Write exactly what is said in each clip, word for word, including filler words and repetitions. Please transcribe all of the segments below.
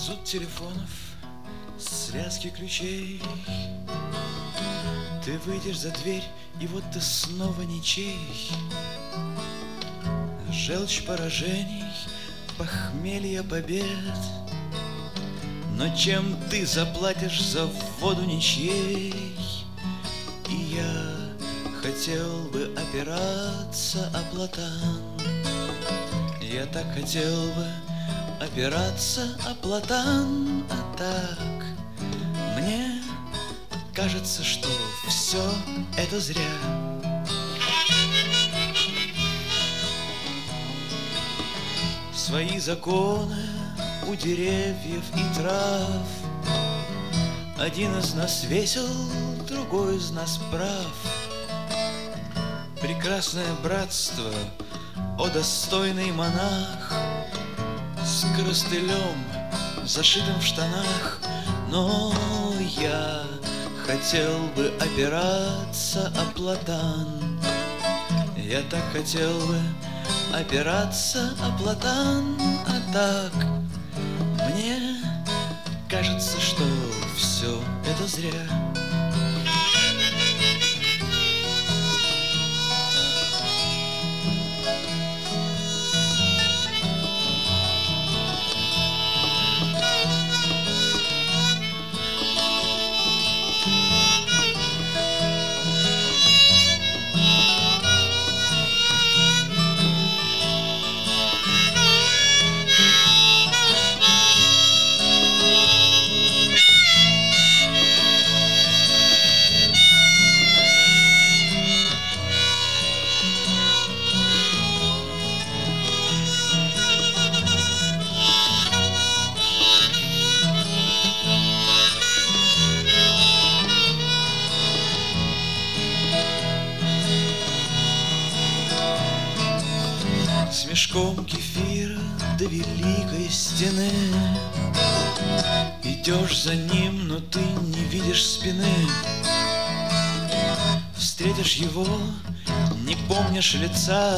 Зуд телефонов, связки ключей. Ты выйдешь за дверь, и вот ты снова ничей. Желчь поражений, похмелье побед. Но чем ты заплатишь за воду ничьей? И я хотел бы опираться о платан. Я так хотел бы опираться о платан, а так мне кажется, что все это зря. Свои законы у деревьев и трав. Один из нас весел, другой из нас прав. Прекрасное братство, о достойный монах, с коростылем, зашитым в штанах. Но я хотел бы опираться о платан. Я так хотел бы опираться о платан, а так мне кажется, что все это зря. С мешком кефира до великой стены. Идешь за ним, но ты не видишь спины. Встретишь его, не помнишь лица.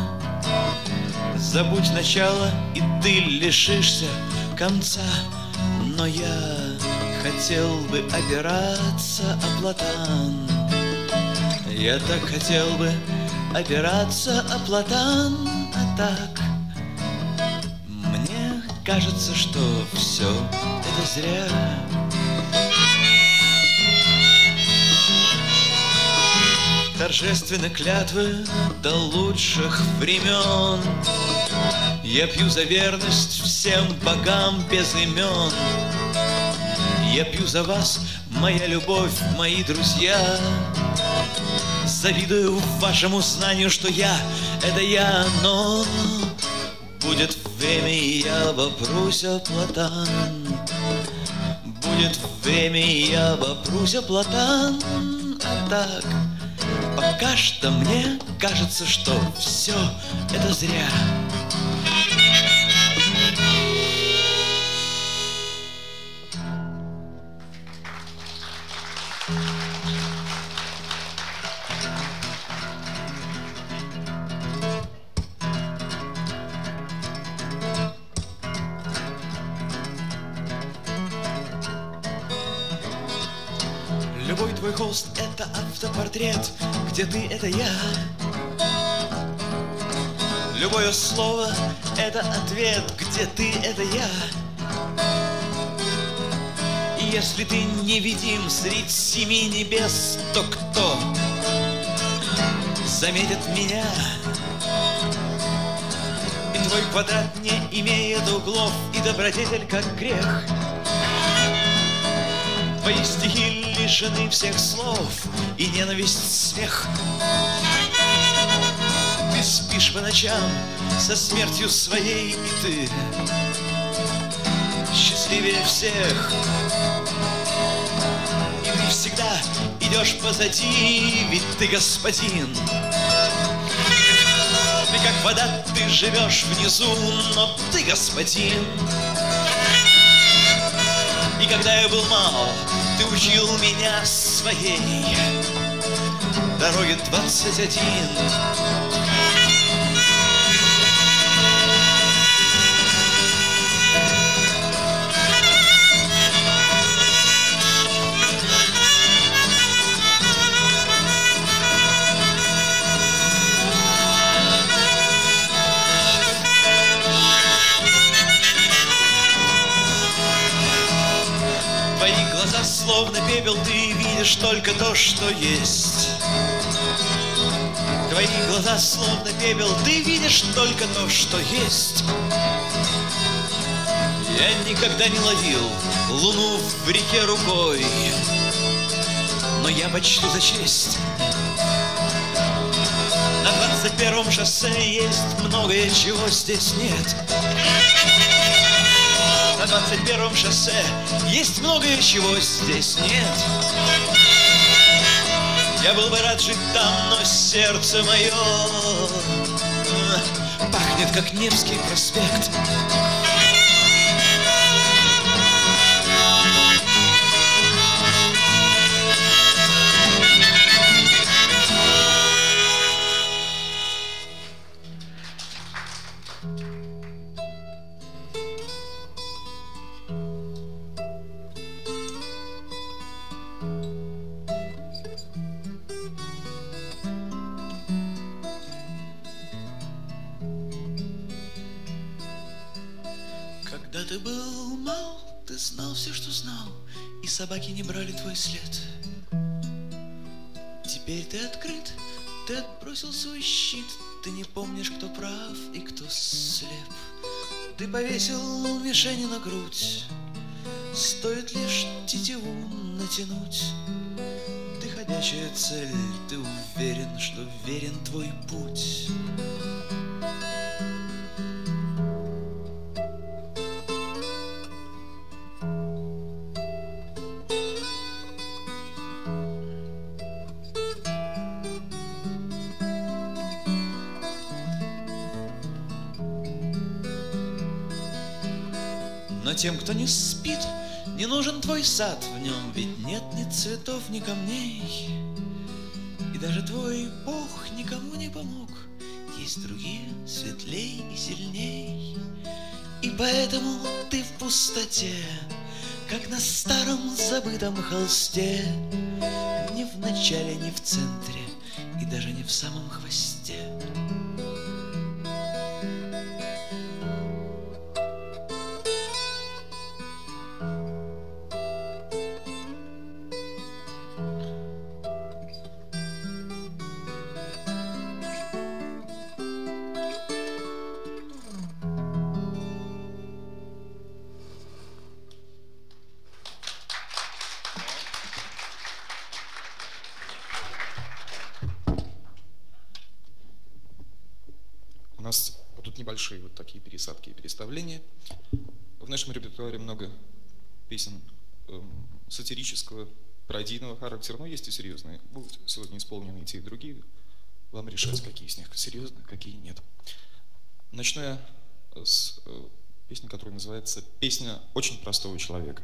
Забудь начало, и ты лишишься конца. Но я хотел бы опираться о платан. Я так хотел бы опираться о платан, а так мне кажется, что все это зря. Торжественны клятвы до лучших времен. Я пью за верность всем богам без имен. Я пью за вас, моя любовь, мои друзья. Завидую вашему знанию, что я — это я, но будет время, и я вопрусь о платан. Будет время, и я вопрусь о платан, а так пока что мне кажется, что все это зря. Любой твой холст — это автопортрет, где ты — это я. Любое слово — это ответ, где ты — это я. И если ты невидим средь семи небес, то кто заметит меня? И твой квадрат не имеет углов, и добродетель как грех. Твои стихи лишены всех слов, и ненависть — смех. Ты спишь по ночам со смертью своей, и ты счастливее всех. И ты всегда идешь позади, ведь ты господин. Ты как вода, ты живешь внизу, но ты господин. И когда я был мал, ты учил меня своей дороге двадцать один. словно пепел, ты видишь только то, что есть. Твои глаза словно пепел, ты видишь только то, что есть. Я никогда не ловил луну в реке рукой, но я почту за честь. На двадцать первом шоссе есть многое, чего здесь нет. На двадцать первом шоссе есть многое, чего здесь нет. Я был бы рад жить там, но сердце мое пахнет, как Невский проспект. Когда ты был мал, ты знал все, что знал, и собаки не брали твой след. Теперь ты открыт, ты отбросил свой щит, ты не помнишь, кто прав и кто слеп. Ты повесил мишени на грудь, стоит лишь тетиву натянуть. Ты ходячая цель, ты уверен, что верен твой путь. Но тем, кто не спит, не нужен твой сад, в нем ведь нет ни цветов, ни камней. И даже твой Бог никому не помог, есть другие светлей и сильней. И поэтому ты в пустоте, как на старом забытом холсте, не в начале, не в центре и даже не в самом хвосте. У нас будут небольшие вот такие пересадки и переставления. В нашем репертуаре много песен э, сатирического, пародийного характера, но есть и серьезные. Будут сегодня исполнены и те, и другие. Вам решать, какие из них серьезные, какие нет. Начну я с э, песни, которая называется «Песня очень простого человека».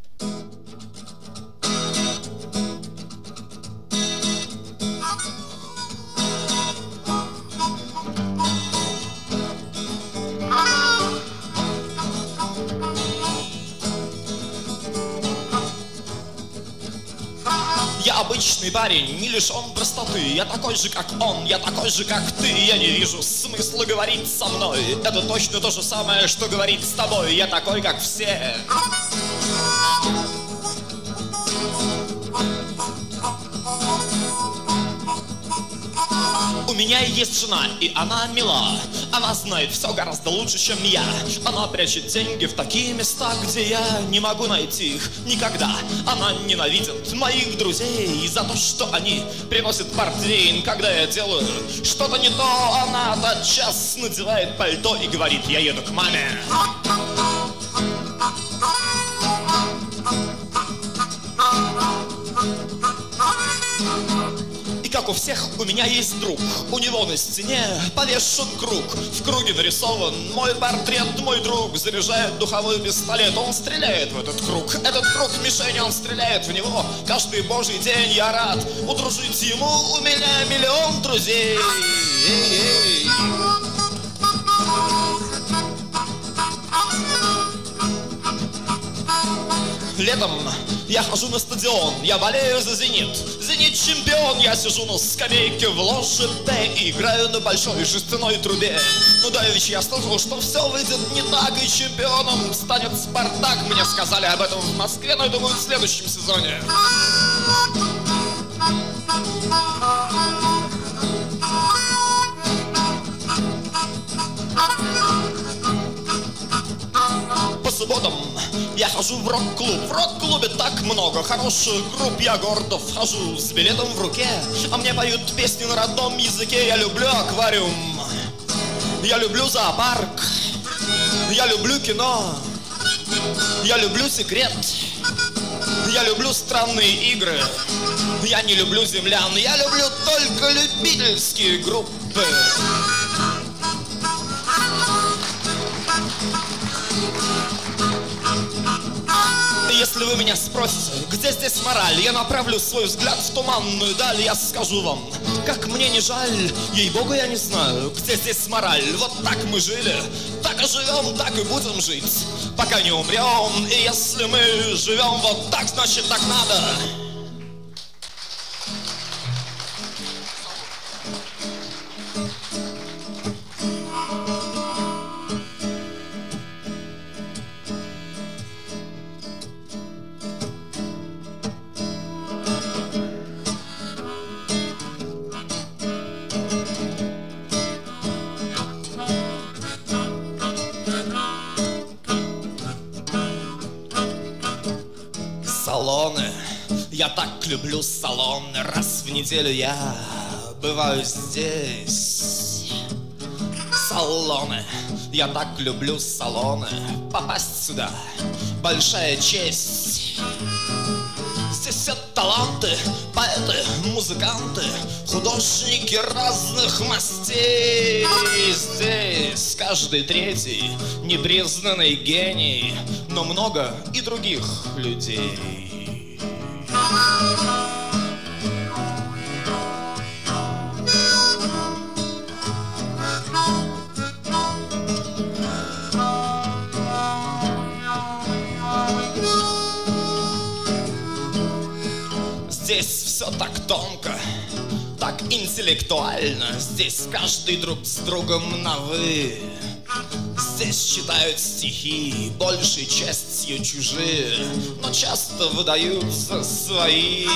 Я обычный парень, не лишен простоты. Я такой же, как он, я такой же, как ты. Я не вижу смысла говорить со мной. Это точно то же самое, что говорить с тобой. Я такой, как все. У меня есть жена, и она мила. Она знает все гораздо лучше, чем я. Она прячет деньги в такие места, где я не могу найти их никогда. Она ненавидит моих друзей за то, что они приносят портвейн, когда я делаю что-то не то. Она тотчас надевает пальто и говорит: я еду к маме. Как у всех, у меня есть друг. У него на стене повешен круг. В круге нарисован мой портрет. Мой друг заряжает духовой пистолет. Он стреляет в этот круг. Этот круг мишень, он стреляет в него. Каждый божий день я рад удружить ему. У меня миллион друзей. Эй-эй. Летом я хожу на стадион, я болею за «Зенит». «Зенит» чемпион, я сижу на скамейке в ложе П и играю на большой жестяной трубе. Ну давеча я слышал, что все выйдет не так, и чемпионом станет «Спартак». Мне сказали об этом в Москве, но я думаю, в следующем сезоне. По субботам я хожу в рок-клуб. В рок-клубе так много хороших групп. Я гордо вхожу с билетом в руке, а мне поют песни на родном языке. Я люблю аквариум, я люблю зоопарк, я люблю кино, я люблю секрет, я люблю странные игры. Я не люблю землян, я люблю только любительские группы. Если вы меня спросите, где здесь мораль, я направлю свой взгляд в туманную даль. Я скажу вам, как мне не жаль, ей-богу, я не знаю, где здесь мораль. Вот так мы жили, так и живем, так и будем жить, пока не умрем. И если мы живем вот так, значит так надо. Салоны, я так люблю салоны. Раз в неделю я бываю здесь. Салоны, я так люблю салоны. Попасть сюда большая честь. Здесь все таланты, поэты, музыканты, художники разных мастей. Здесь каждый третий непризнанный гений, но много и других людей. Здесь все так тонко, так интеллектуально. Здесь каждый друг с другом на «вы». Здесь читают стихи, большей частью чужие, но часто выдают за свои.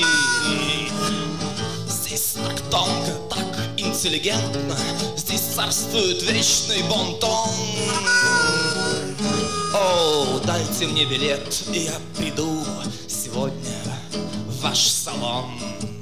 Здесь так тонко, так интеллигентно. Здесь царствует вечный бон-тон. О, дайте мне билет, и я приду сегодня в ваш салон.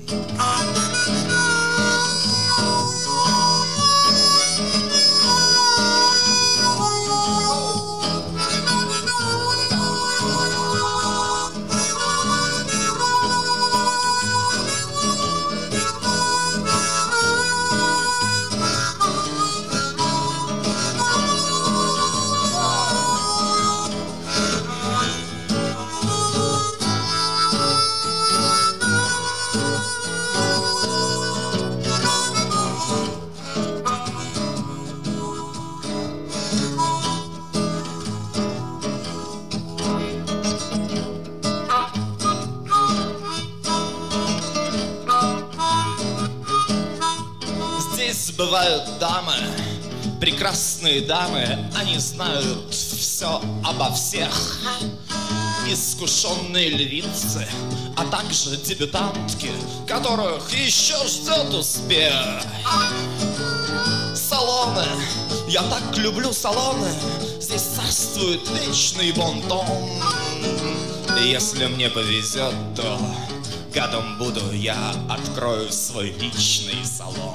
Здесь бывают дамы, прекрасные дамы, они знают все обо всех. Искушенные львицы, а также дебютантки, которых еще ждет успех. Салоны, я так люблю салоны. Здесь царствует вечный бон-тон. И если мне повезет, то годом буду я открою свой личный салон.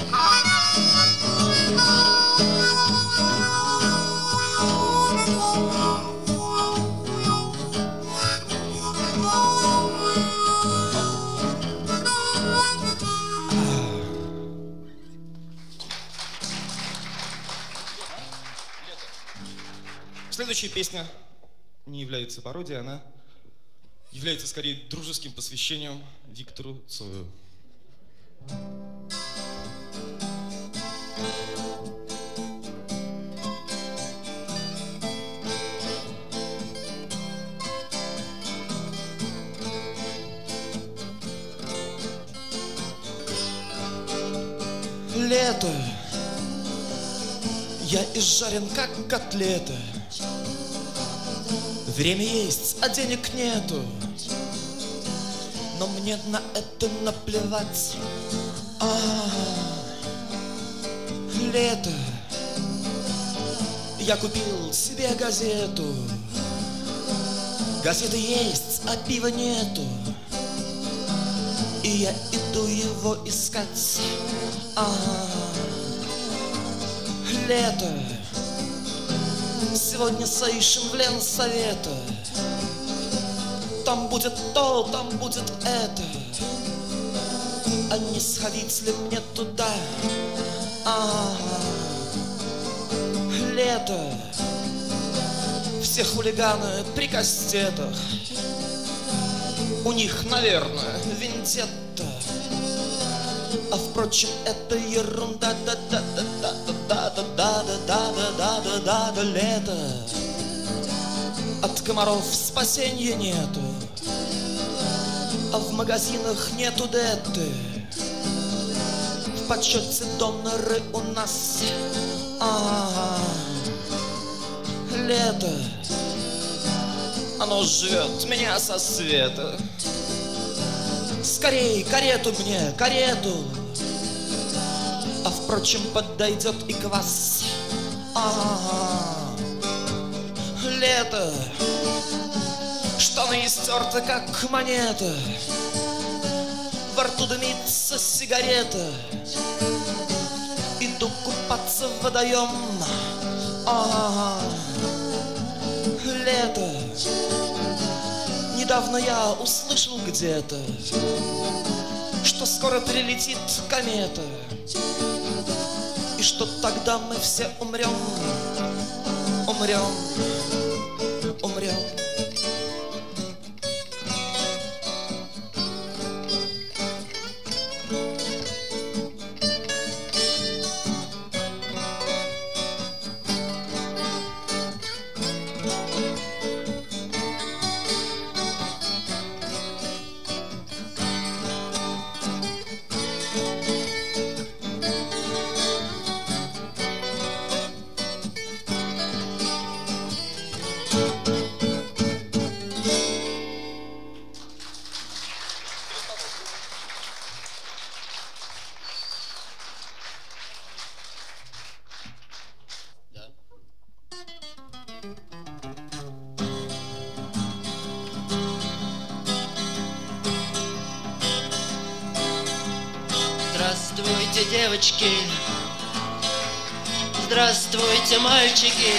Следующая песня не является пародией, она является скорее дружеским посвящением Виктору Цою. лето, я изжарен, как котлета. Время есть, а денег нету, но мне на это наплевать. А, лето, я купил себе газету. Газеты есть, а пива нету, и я иду его искать. А, лето, сегодня соищем в Ленсовета. Там будет то, там будет это. А не сходить ли мне туда? А, лето, все хулиганы при кастетах. У них, наверное, вендетта. А впрочем, это ерунда. Да-да-да-да-да-да-да-да-да-да-да-да-да. Лето, от комаров спасенья нету, а в магазинах нету детты. В подсчете доноры у нас. А, лето, оно жрет меня со света. Скорей, карету мне, карету. А впрочем, подойдет и квас. А, лето, штаны истерты, как монета. Во рту дымится сигарета. Иду купаться в водоем. А, лето, недавно я услышал где-то, что скоро прилетит комета, и что тогда мы все умрем, умрем, умрем. Здравствуйте, девочки, здравствуйте, мальчики.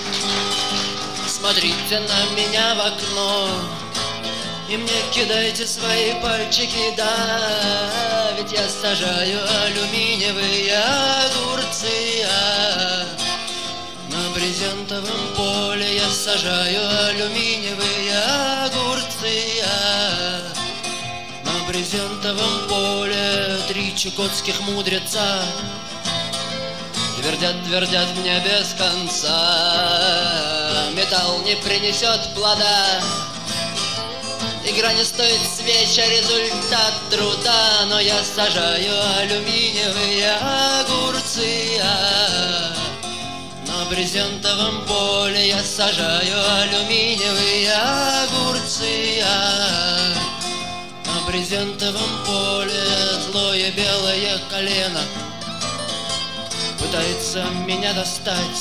Смотрите на меня в окно и мне кидайте свои пальчики. Да, ведь я сажаю алюминиевые огурцы, а на брезентовом поле я сажаю алюминиевые огурцы, а на брезентовом поле три чукотских мудреца твердят, твердят мне без конца: металл не принесет плода, игра не стоит свеч, а результат труда. Но я сажаю алюминиевые огурцы, а на брезентовом поле я сажаю алюминиевые огурцы, а на брезентовом поле злое белое колено пытается меня достать.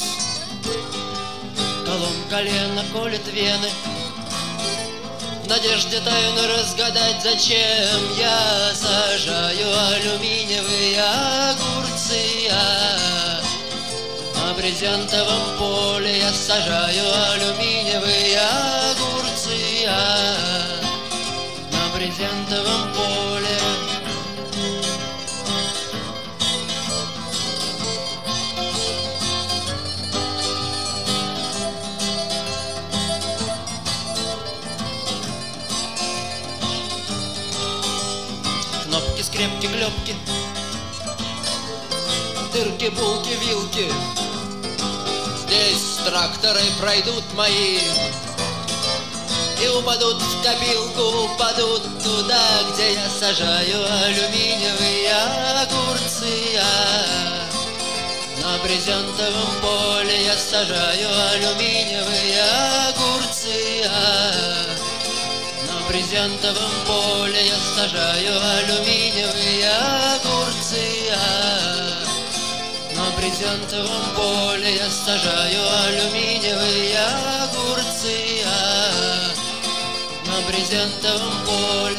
Колом колено колет вены в надежде тайну разгадать, зачем я сажаю алюминиевые огурцы, а на брезентовом поле я сажаю алюминиевые огурцы, а на брезентовом поле. Кнопки, скрепки, клепки, дырки, булки, вилки. Здесь тракторы пройдут мои, и упадут в копилку, упадут туда, где я сажаю алюминиевые огурцы. А на брезентовом поле я сажаю алюминиевые огурцы. А на брезентовом поле я сажаю алюминиевые огурцы. А на брезентовом поле я сажаю алюминиевые огурцы. А на брезентовом поле.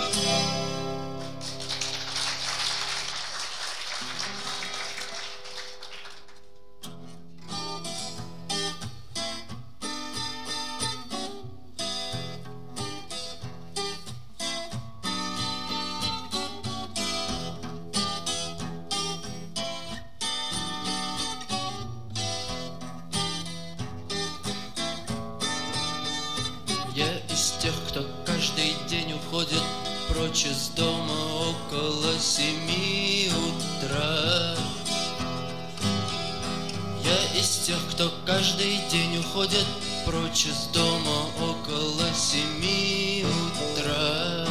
Прочь из дома около семи утра. Я из тех, кто каждый день уходит прочь из дома около семи утра.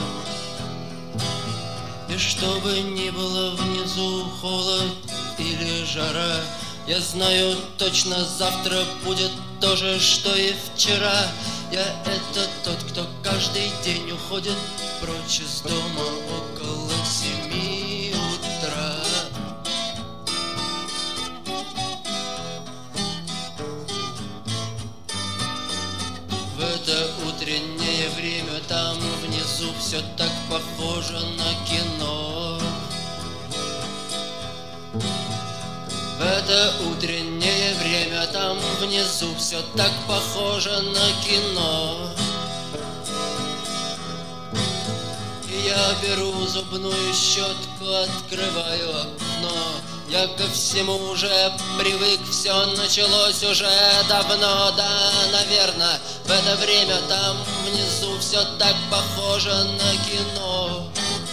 И чтобы ни было внизу холод или жара, я знаю точно, завтра будет то же, что и вчера. Я это тот, кто каждый день уходит прочь из дома около семи утра. В это утреннее время там внизу все так похоже на кино. В это утреннее время там внизу все так похоже на кино. И я беру зубную щетку, открываю окно. Я ко всему уже привык, все началось уже давно. Да, наверное, в это время там внизу все так похоже на кино.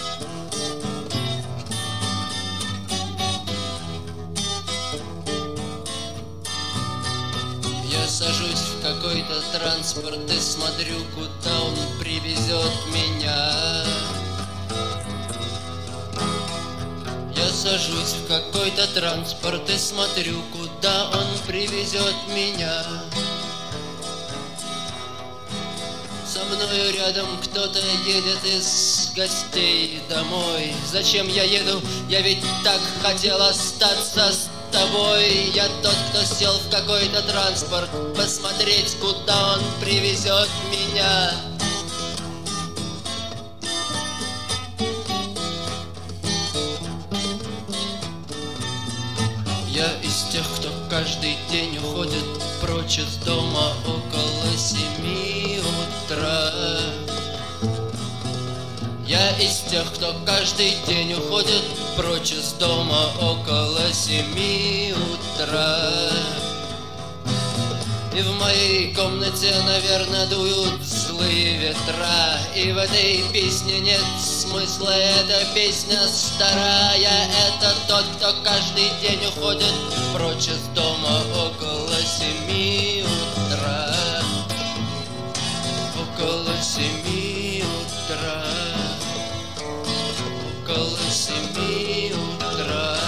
Я сажусь в какой-то транспорт и смотрю, куда он привезет меня. Я сажусь в какой-то транспорт и смотрю, куда он привезет меня. Со мною рядом кто-то едет из гостей домой. Зачем я еду? Я ведь так хотел остаться с тобой. Я тот, кто сел в какой-то транспорт, посмотреть, куда он привезет меня. Я из тех, кто каждый день уходит прочь из дома около семи утра. Я из тех, кто каждый день уходит прочь из дома около семи утра. И в моей комнате, наверное, дуют злые ветра. И в этой песне нет смысла, эта песня старая. Это тот, кто каждый день уходит прочь из дома около семи утра. Около семи утра. Около семи утра.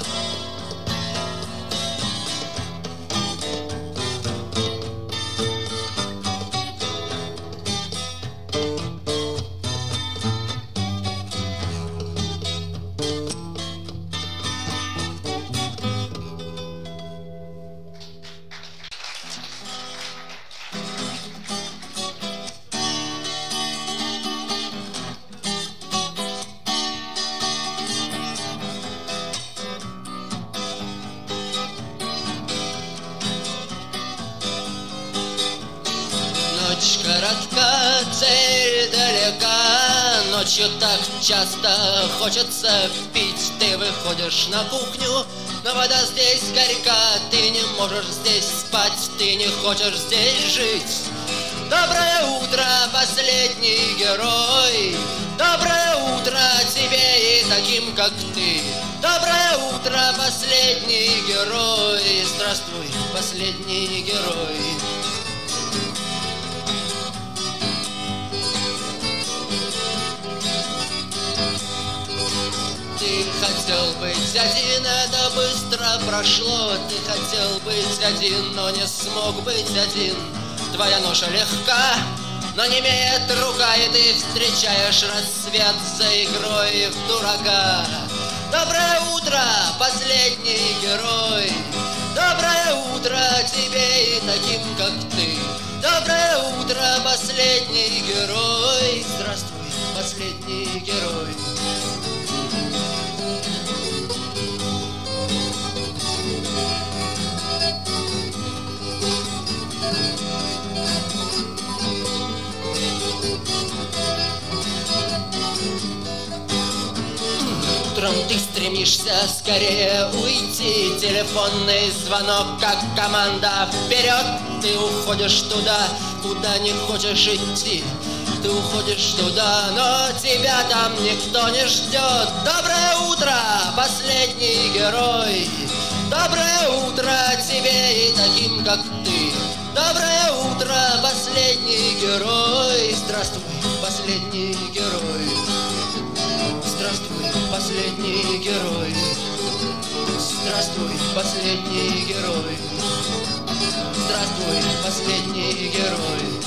Ночь коротка, цель далека. Ночью так часто хочется пить. Ты выходишь на кухню, но вода здесь горька. Ты не можешь здесь спать, ты не хочешь здесь жить. Доброе утро, последний герой. Доброе утро тебе и таким, как ты. Доброе утро, последний герой. Здравствуй, последний герой. хотел быть один, это быстро прошло. Ты хотел быть один, но не смог быть один. Твоя ноша легка, но не имеет рука, и ты встречаешь рассвет за игрой в дурака. Доброе утро, последний герой. Доброе утро тебе и таким, как ты. Доброе утро, последний герой. Здравствуй, последний герой. Утром ты стремишься скорее уйти. Телефонный звонок, как команда вперед. Ты уходишь туда, куда не хочешь идти. Ты уходишь туда, но тебя там никто не ждет. Доброе утро, последний герой. Доброе утро тебе и таким, как ты. Доброе утро, последний герой. Здравствуй, последний герой. Здравствуй, последний герой. Здравствуй, последний герой. Здравствуй, последний герой.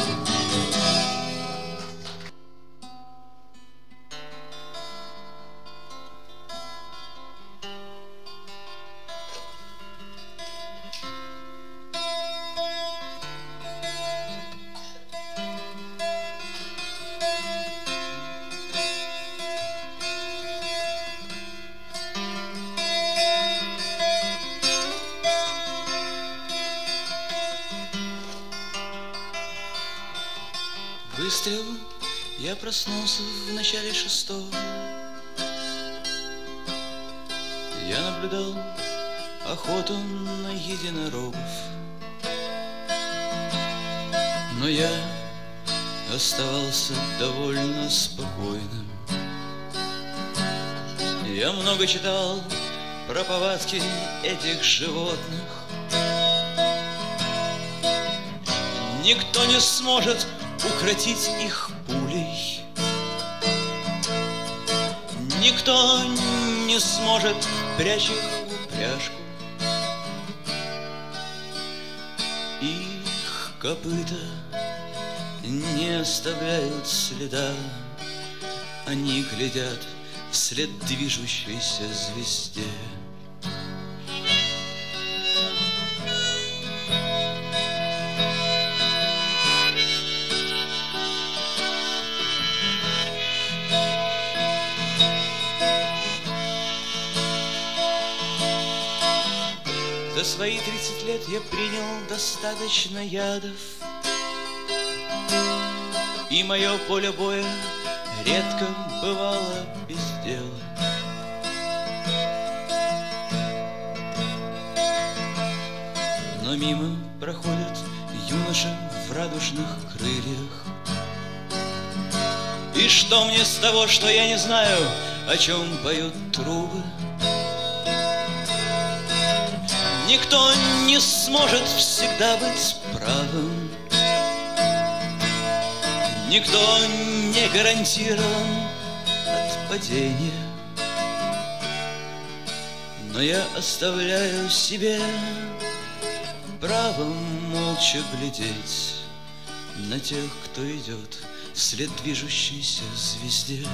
Выстрел, я проснулся в начале шестого. Я наблюдал охоту на единорогов. Но я оставался довольно спокойным. Я много читал про повадки этих животных. Никто не сможет укротить их пулей. Никто не сможет прячь их в упряжку. Их копыта не оставляют следа. Они глядят вслед движущейся звезде. За свои тридцать лет я принял достаточно ядов, и мое поле боя редко бывало без дела. Но мимо проходят юноши в радужных крыльях. И что мне с того, что я не знаю, о чем поют трубы? Никто не сможет всегда быть правым. Никто не гарантирован от падения. Но я оставляю себе право молча глядеть на тех, кто идет вслед движущейся звезде.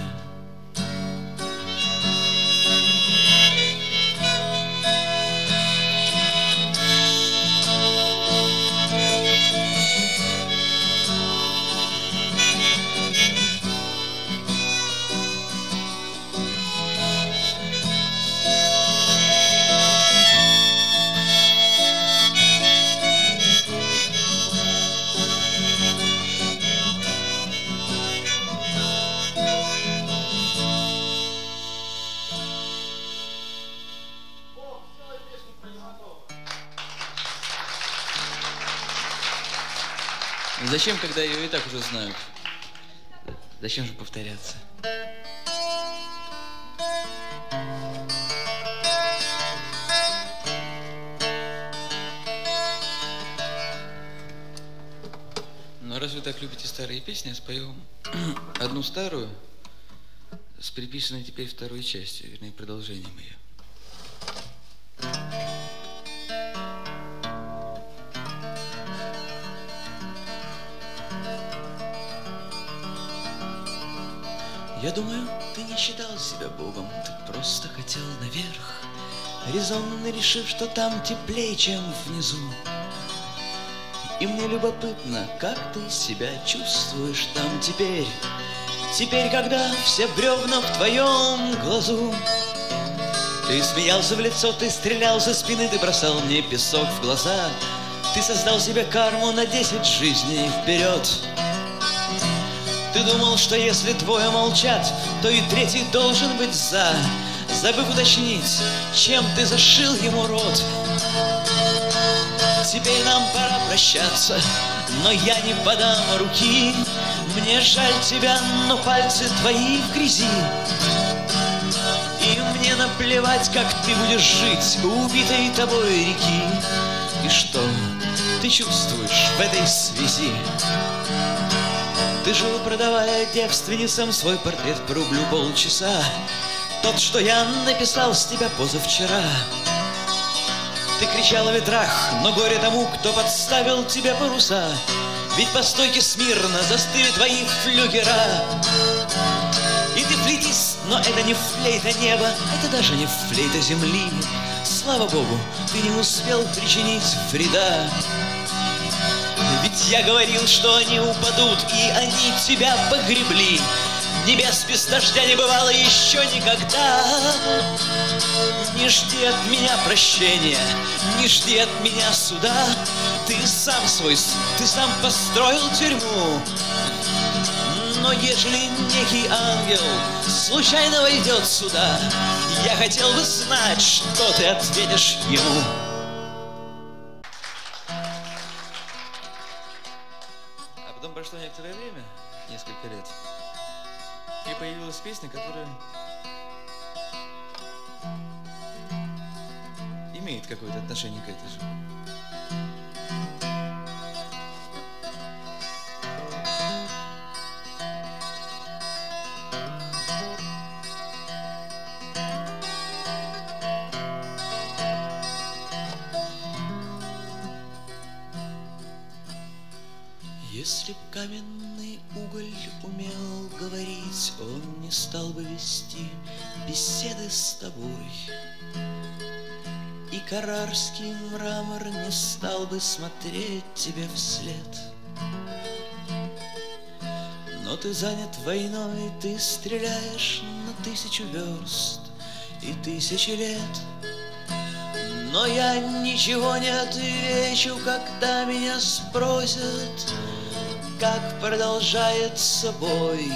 Зачем, когда ее и так уже знают? Зачем же повторяться? Ну, раз вы так любите старые песни, я спою одну старую с приписанной теперь второй частью, вернее, продолжением ее. Я думаю, ты не считал себя Богом, ты просто хотел наверх, резонно решив, что там теплее, чем внизу. И мне любопытно, как ты себя чувствуешь там теперь, теперь, когда все бревна в твоем глазу. Ты смеялся в лицо, ты стрелял за спины, ты бросал мне песок в глаза. Ты создал себе карму на десять жизней вперед. Ты думал, что если двое молчат, то и третий должен быть за, забыв уточнить, чем ты зашил ему рот. Теперь нам пора прощаться, но я не подам руки. Мне жаль тебя, но пальцы твои в грязи. И мне наплевать, как ты будешь жить у убитой тобой реки. И что ты чувствуешь в этой связи? Ты жил, продавая девственницам свой портрет по рублю полчаса. Тот, что я написал с тебя позавчера. Ты кричал о ветрах, но горе тому, кто подставил тебе паруса. Ведь по стойке смирно застыли твои флюгера. И ты флейтист, но это не флейта неба, это даже не флейта земли. Слава Богу, ты не успел причинить вреда. Ведь я говорил, что они упадут, и они тебя погребли. Небес без дождя не бывало еще никогда. Не жди от меня прощения, не жди от меня суда. Ты сам свой суд, ты сам построил тюрьму. Но ежели некий ангел случайно войдет сюда, я хотел бы знать, что ты ответишь ему. А потом прошло некоторое время, несколько лет, и появилась песня, которая имеет какое-то отношение к этой же. Если б каменный уголь умел говорить, он не стал бы вести беседы с тобой. И каррарский мрамор не стал бы смотреть тебе вслед. Но ты занят войной, ты стреляешь на тысячу верст и тысячи лет. Но я ничего не отвечу, когда меня спросят, как продолжается бой.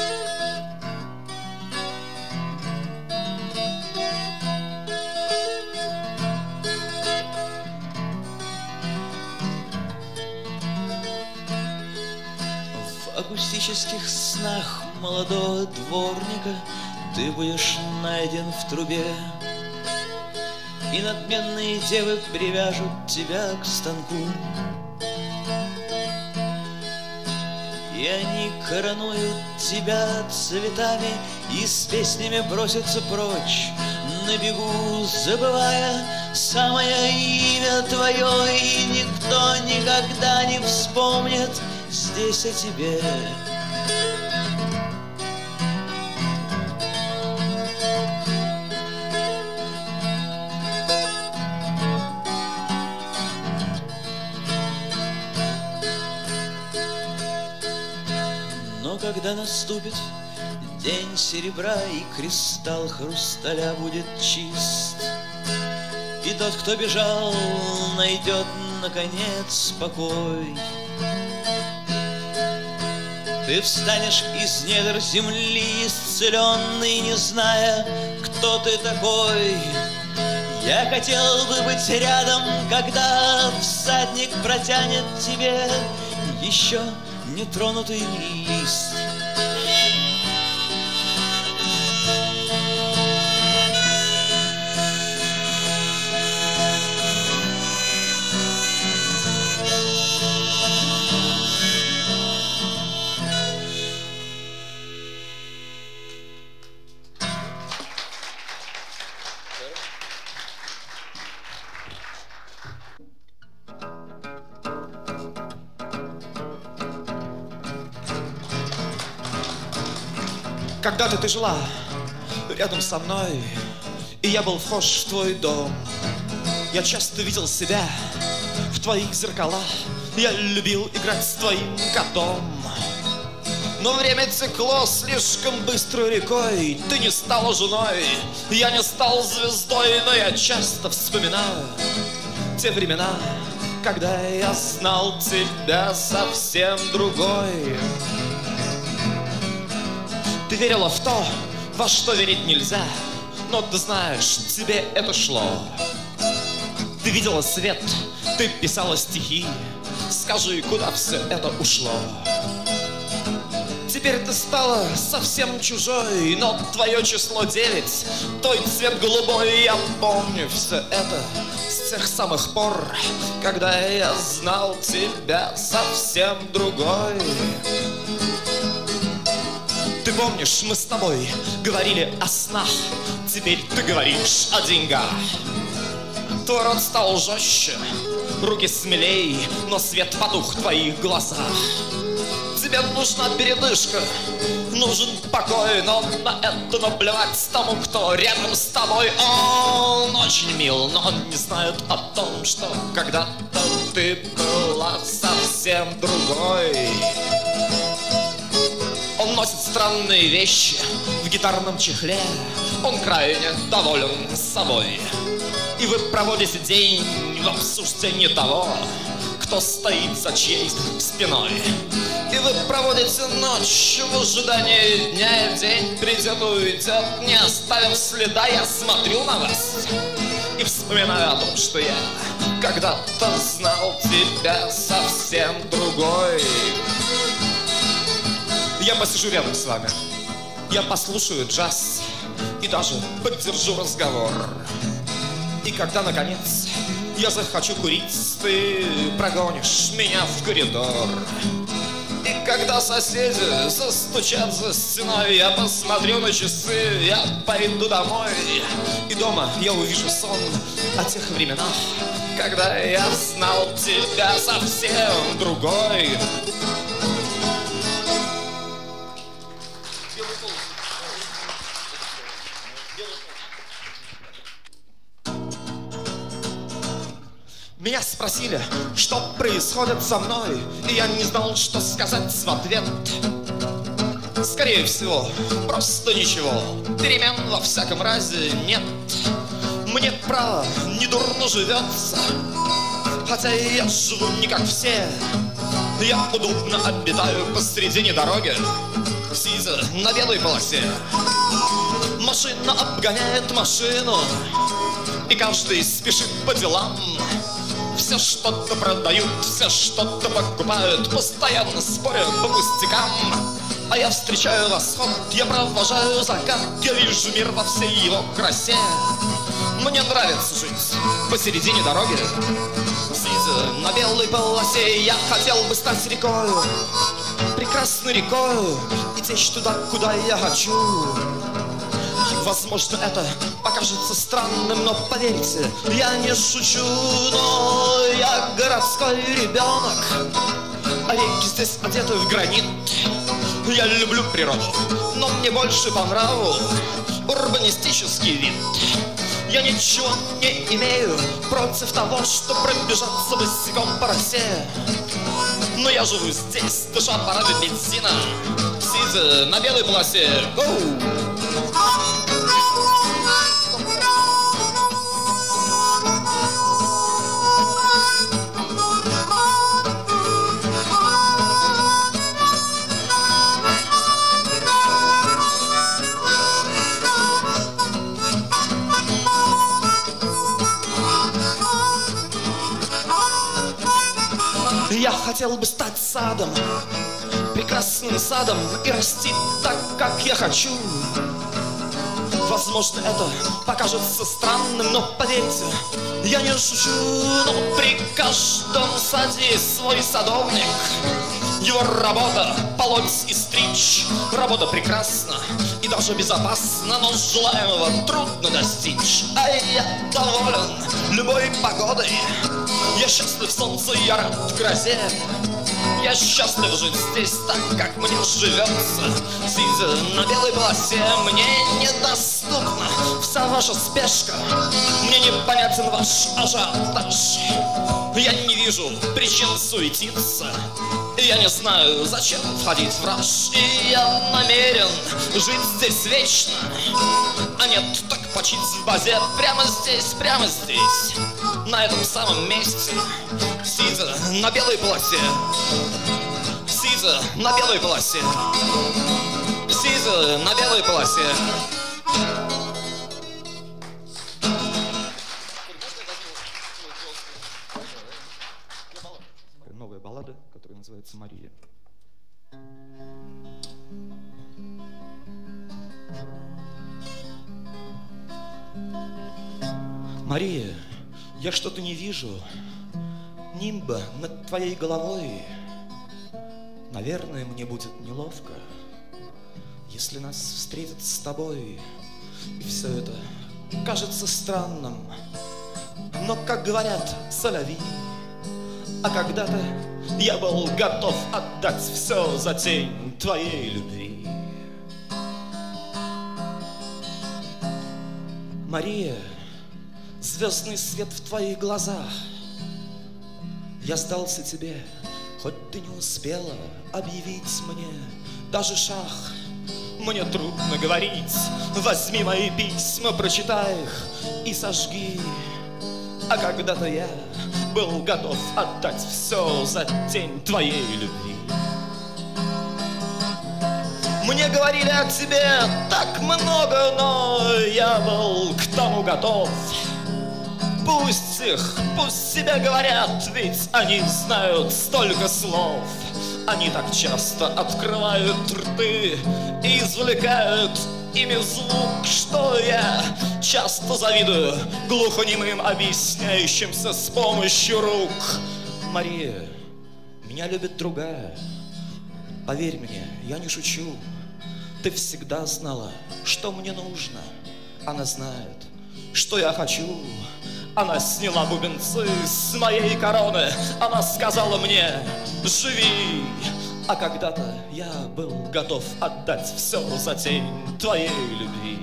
В акустических снах молодого дворника ты будешь найден в трубе, и надменные девы привяжут тебя к станку. И они коронуют тебя цветами и с песнями бросятся прочь на бегу, забывая самое имя твое, и никто никогда не вспомнит здесь о тебе. Но когда наступит день серебра и кристалл хрусталя будет чист, и тот, кто бежал, найдет наконец покой, ты встанешь из недр земли исцеленный, не зная, кто ты такой. Я хотел бы быть рядом, когда всадник протянет тебе еще нетронутый лист. Когда-то ты жила рядом со мной, и я был вхож в твой дом. Я часто видел себя в твоих зеркалах, я любил играть с твоим котом. Но время текло слишком быстрой рекой, ты не стала женой, я не стал звездой, но я часто вспоминаю те времена, когда я знал тебя совсем другой. Ты верила в то, во что верить нельзя, но ты знаешь, тебе это шло. Ты видела свет, ты писала стихи, скажи, куда все это ушло? Теперь ты стала совсем чужой, но твое число девять, твой цвет голубой. Я помню все это с тех самых пор, когда я знал тебя совсем другой. Ты помнишь, мы с тобой говорили о снах, теперь ты говоришь о деньгах. Твой рот стал жестче, руки смелей, но свет потух в твоих глазах. Тебе нужна передышка, нужен покой, но на это наплевать тому, кто рядом с тобой. Он очень мил, но он не знает о том, что когда-то ты была совсем другой. Он носит странные вещи в гитарном чехле, он крайне доволен собой. И вы проводите день в обсуждении того, кто стоит за чьей спиной. И вы проводите ночь в ожидании дня, и день придет, уйдет, не оставив следа. Я смотрю на вас и вспоминаю о том, что я когда-то знал тебя совсем другой. Я посижу рядом с вами, я послушаю джаз и даже поддержу разговор. И когда, наконец, я захочу курить, ты прогонишь меня в коридор. И когда соседи застучат за стеной, я посмотрю на часы, я пойду домой. И дома я увижу сон о тех временах, когда я знал тебя совсем другой. Меня спросили, что происходит со мной, и я не знал, что сказать в ответ. Скорее всего, просто ничего, перемен во всяком разе нет. Мне, право, недурно живется, хотя я живу не как все. Я удобно обитаю посредине дороги, сидя на белой полосе. Машина обгоняет машину, и каждый спешит по делам. Все что-то продают, все что-то покупают, постоянно спорят по пустякам. А я встречаю восход, я провожаю закат, я вижу мир во всей его красе. Мне нравится жить посередине дороги, сидя на белой полосе. Я хотел бы стать рекою, прекрасной рекою, и течь туда, куда я хочу. Возможно, это покажется странным, но поверьте, я не шучу. Но я городской ребенок, а реки здесь одеты в гранит. Я люблю природу, но мне больше по нраву урбанистический вид. Я ничего не имею против того, что пробежаться босиком по росе. Но я живу здесь, душа парады бензина, сидя на белой полосе. Гоу! Я хотел бы стать садом, прекрасным садом, и расти так, как я хочу. Возможно, это покажется странным, но поверьте, я не шучу. Но при каждом саде есть свой садовник. Его работа — полоть и стричь. Работа прекрасна и даже безопасна, но желаемого трудно достичь. А я доволен любой погодой, я счастлив в солнце, я рад в грозе. Я счастлив жить здесь так, как мне живется. Сидя на белой полосе, мне недоступна вся ваша спешка. Мне непонятен ваш ажиотаж. Я не вижу причин суетиться. Я не знаю, зачем входить в раж. И я намерен жить здесь вечно. А нет, так почить в базе прямо здесь, прямо здесь, на этом самом месте, сидя на белой полосе, сидя на белой полосе, сидя на белой полосе. Новая баллада, которая называется «Мария». Мария, я что-то не вижу нимба над твоей головой. Наверное, мне будет неловко, если нас встретят с тобой. И все это кажется странным, но, как говорят, соляви. А когда-то я был готов отдать все за тень твоей любви. Мария, звездный свет в твоих глазах. Я сдался тебе, хоть ты не успела объявить мне даже шаг. Мне трудно говорить, возьми мои письма, прочитай их и сожги. А когда-то я был готов отдать все за тень твоей любви. Мне говорили о тебе так много, но я был к тому готов. Пусть их, пусть себе говорят, ведь они знают столько слов. Они так часто открывают рты и извлекают ими звук, что я часто завидую глухонемым, объясняющимся с помощью рук. Мария, меня любит другая. Поверь мне, я не шучу. Ты всегда знала, что мне нужно. Она знает, что я хочу. Она сняла бубенцы с моей короны. Она сказала мне: живи. А когда-то я был готов отдать все за тень твоей любви.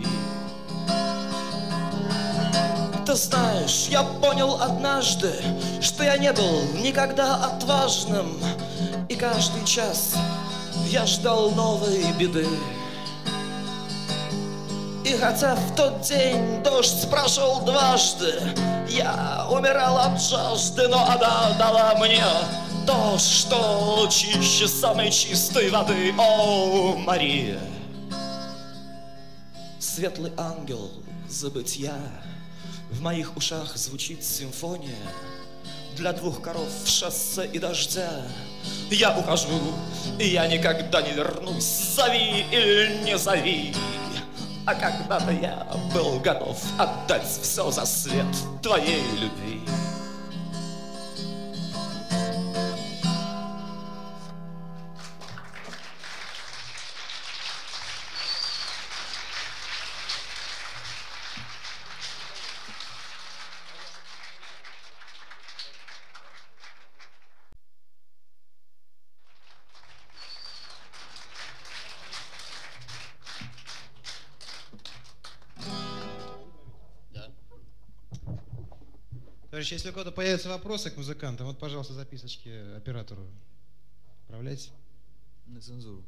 Ты знаешь, я понял однажды, что я не был никогда отважным. И каждый час я ждал новой беды. И хотя в тот день дождь прошел дважды, я умирал от жажды, но она дала мне то, что чище самой чистой воды. О, Мария! Светлый ангел забытья, в моих ушах звучит симфония. Для двух коров, шоссе и дождя я ухожу, и я никогда не вернусь. Зови или не зови. А когда-то я был готов отдать все за свет твоей любви. Товарищи, если у кого-то появятся вопросы к музыкантам, вот, пожалуйста, записочки оператору отправляйте. На цензуру.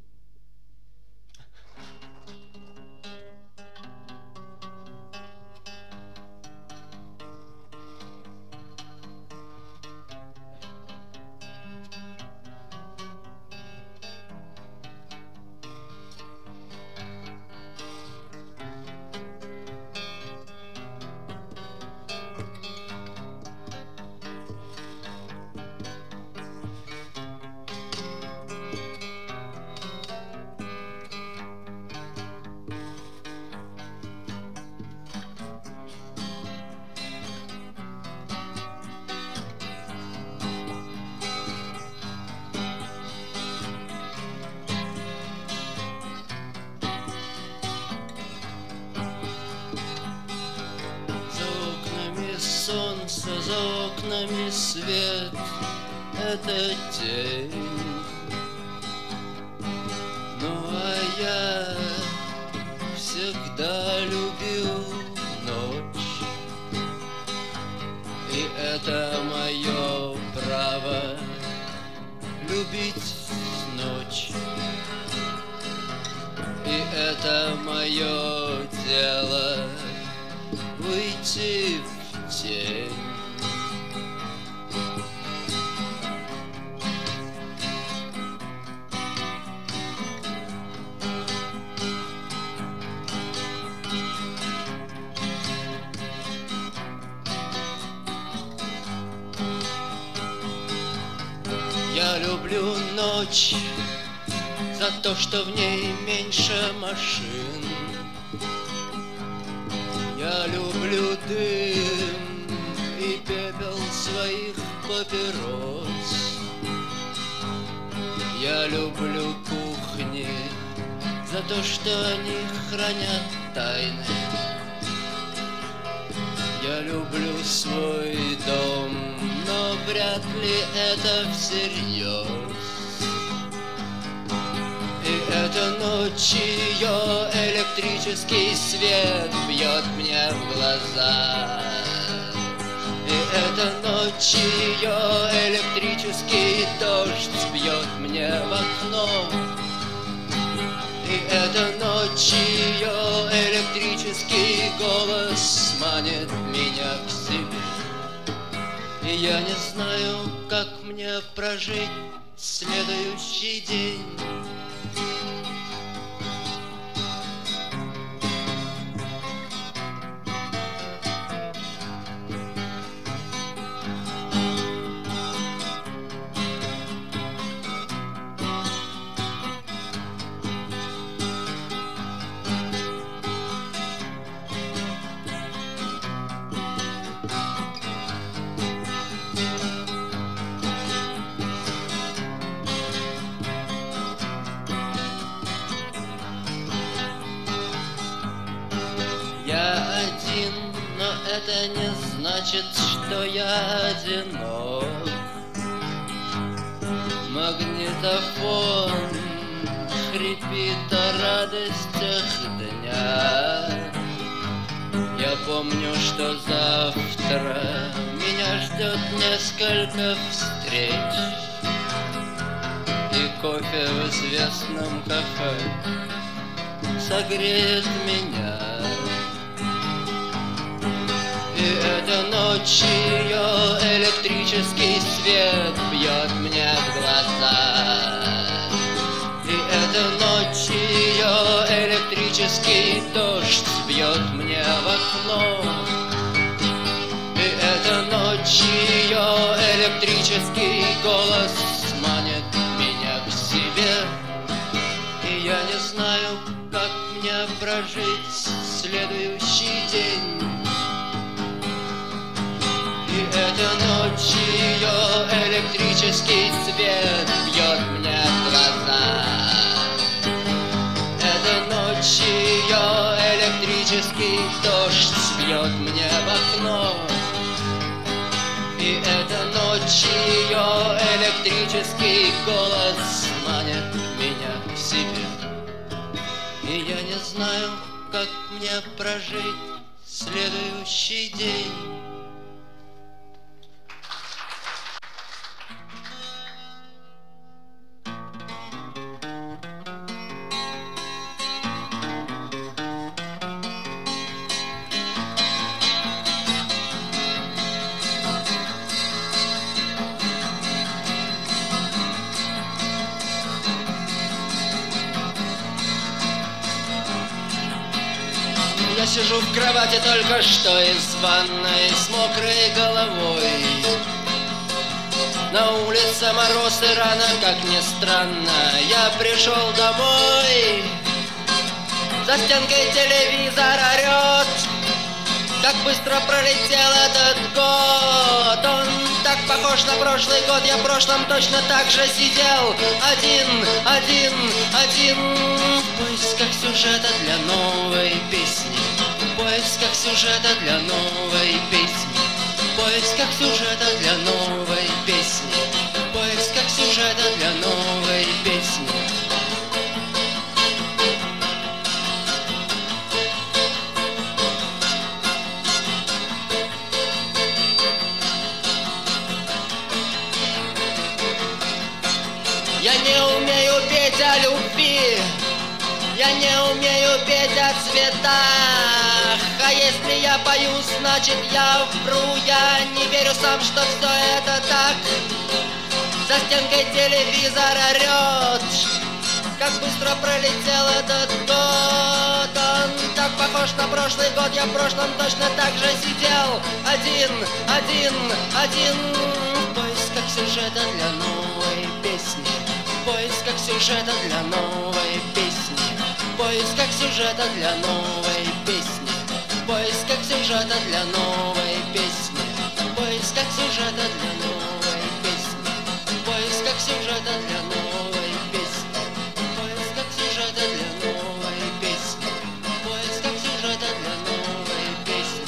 Солнце, за окнами свет, это день я всегда любил ночь, и это мое право любить ночь, и это мое дело выйти в тень. Я люблю ночь за то, что в ней меньше машин. Я люблю дым и пепел своих папирос. Я люблю кухни за то, что они хранят тайны. Я люблю свой дом, но вряд ли это всерьез. И эта ночь, ее электрический свет бьет мне в глаза. И эта ночь, ее электрический дождь бьет мне в окно. И эта ночь, ее электрический голос манит меня к себе. И я не знаю, как мне прожить следующий день. Я один, но это не значит, что я одинок. Магнитофон хрипит о радостях дня. Я помню, что завтра меня ждет несколько встреч и кофе в известном кафе согреет меня. И эта ночь, ее электрический свет бьет мне в глаза. И эта ночь, ее электрический дождь бьет мне в окно. И эта ночь, ее электрический голос манит меня к себе. И я не знаю, как мне прожить следующий день. И эта ночь, ее электрический свет бьет мне в глаза. Эта ночь, ее электрический дождь бьет мне в окно. И эта ночь, ее электрический голос манит меня к себе. И я не знаю, как мне прожить следующий день. Я сижу в кровати только что из ванной с мокрой головой. На улице мороз и рано, как ни странно, я пришел домой. За стенкой телевизор орет, как быстро пролетел этот год. Он так похож на прошлый год, я в прошлом точно так же сидел. Один, один, один, в поисках сюжета для новой песни. В поисках сюжета для новой песни. В поисках сюжета для новой песни. В поисках сюжета для новой песни. не умею петь о цветах. А если я пою, значит я вру. Я не верю сам, что все это так. За стенкой телевизор орет. Как быстро пролетел этот год. Он так похож на прошлый год. Я в прошлом точно так же сидел. Один, один, один. В поисках сюжета для новой песни. В поисках сюжета для новой песни. В поисках сюжета для новой песни. В поисках сюжета для новой песни. В поисках сюжета для новой песни. В поисках сюжета для новой песни. В поисках сюжета для новой песни. В поисках сюжета для новой песни.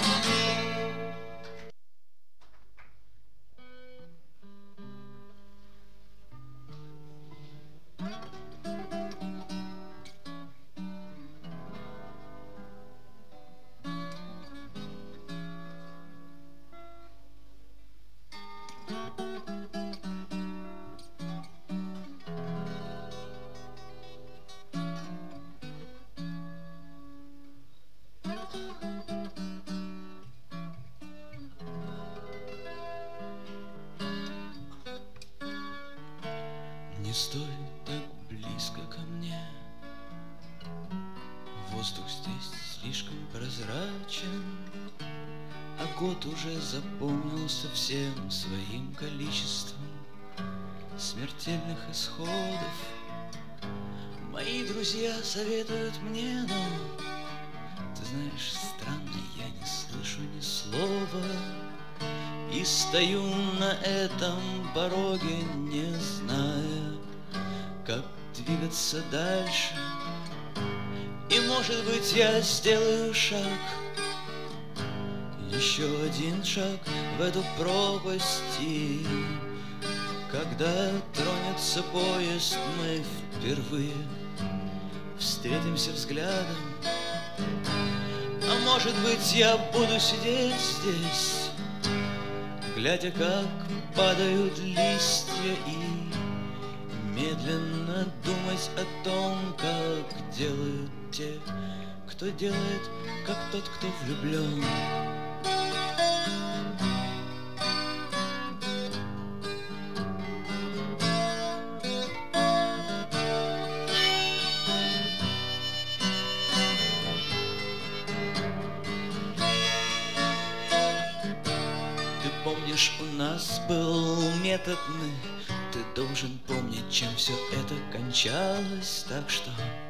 Не стой так близко ко мне. Воздух здесь слишком прозрачен, а год уже заполнился всем своим количеством смертельных исходов. Мои друзья советуют мне, но ты знаешь, странно, я не слышу ни слова. И стою на этом пороге, не зная, как двигаться дальше. И, может быть, я сделаю шаг, еще один шаг в эту пропасть. И когда тронется поезд, мы впервые встретимся взглядом. А может быть, я буду сидеть здесь, глядя, как падают листья, и медленно думать о том, как делают те, кто делает, как тот, кто влюблен. Помнишь, у нас был методный, ты должен помнить, чем все это кончалось. Так что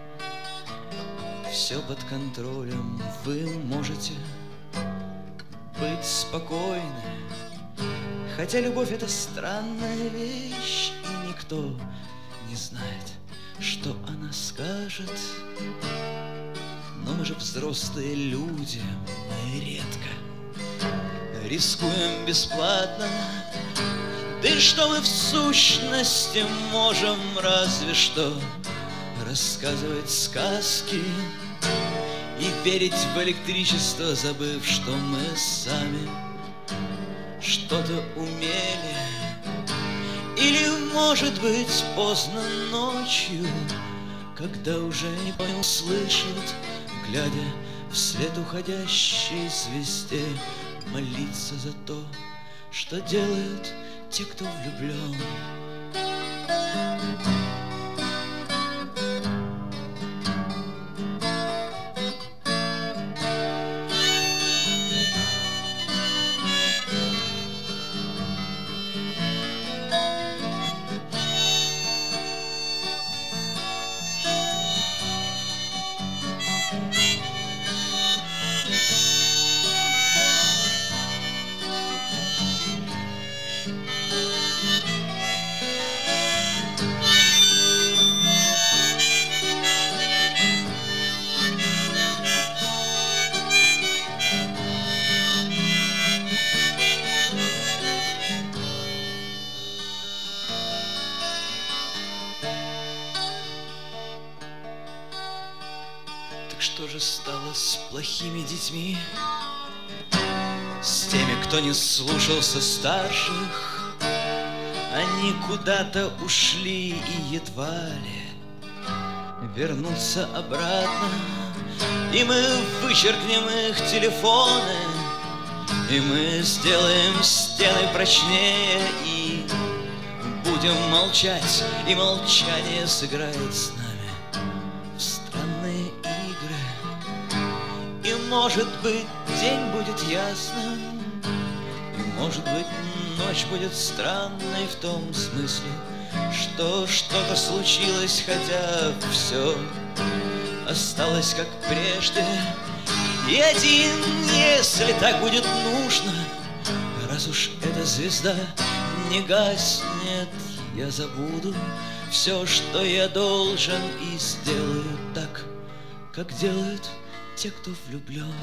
все под контролем, вы можете быть спокойны. Хотя любовь — это странная вещь, и никто не знает, что она скажет. Но мы же взрослые люди, мы редко рискуем бесплатно. Да и что мы в сущности можем, разве что рассказывать сказки и верить в электричество, забыв, что мы сами что-то умели. Или, может быть, поздно ночью, когда уже не понял, слышит, глядя вслед уходящей звезде, молиться за то, что делают те, кто влюблен. Что же стало с плохими детьми, с теми, кто не слушался старших? Они куда-то ушли и едва ли вернутся обратно, и мы вычеркнем их телефоны, и мы сделаем стены прочнее, и будем молчать, и молчание сыграет с нами в странные игры. И, может быть, день будет ясным, и, может быть, ночь будет странной в том смысле, что что-то случилось, хотя все осталось как прежде. И один, если так будет нужно, раз уж эта звезда не гаснет, я забуду все, что я должен, и сделаю так, как делают те, кто влюблен.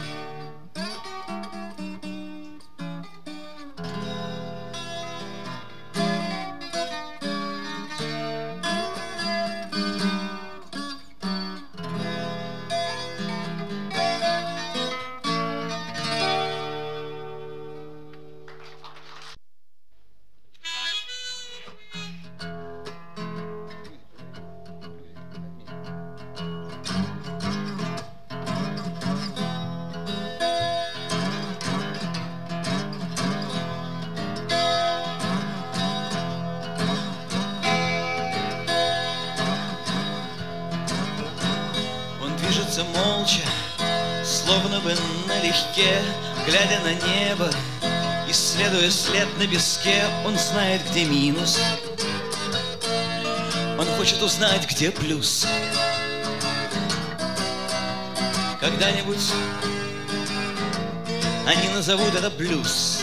Молча, словно бы налегке, глядя на небо, исследуя след на песке. Он знает, где минус, он хочет узнать, где плюс. Когда-нибудь они назовут это блюз.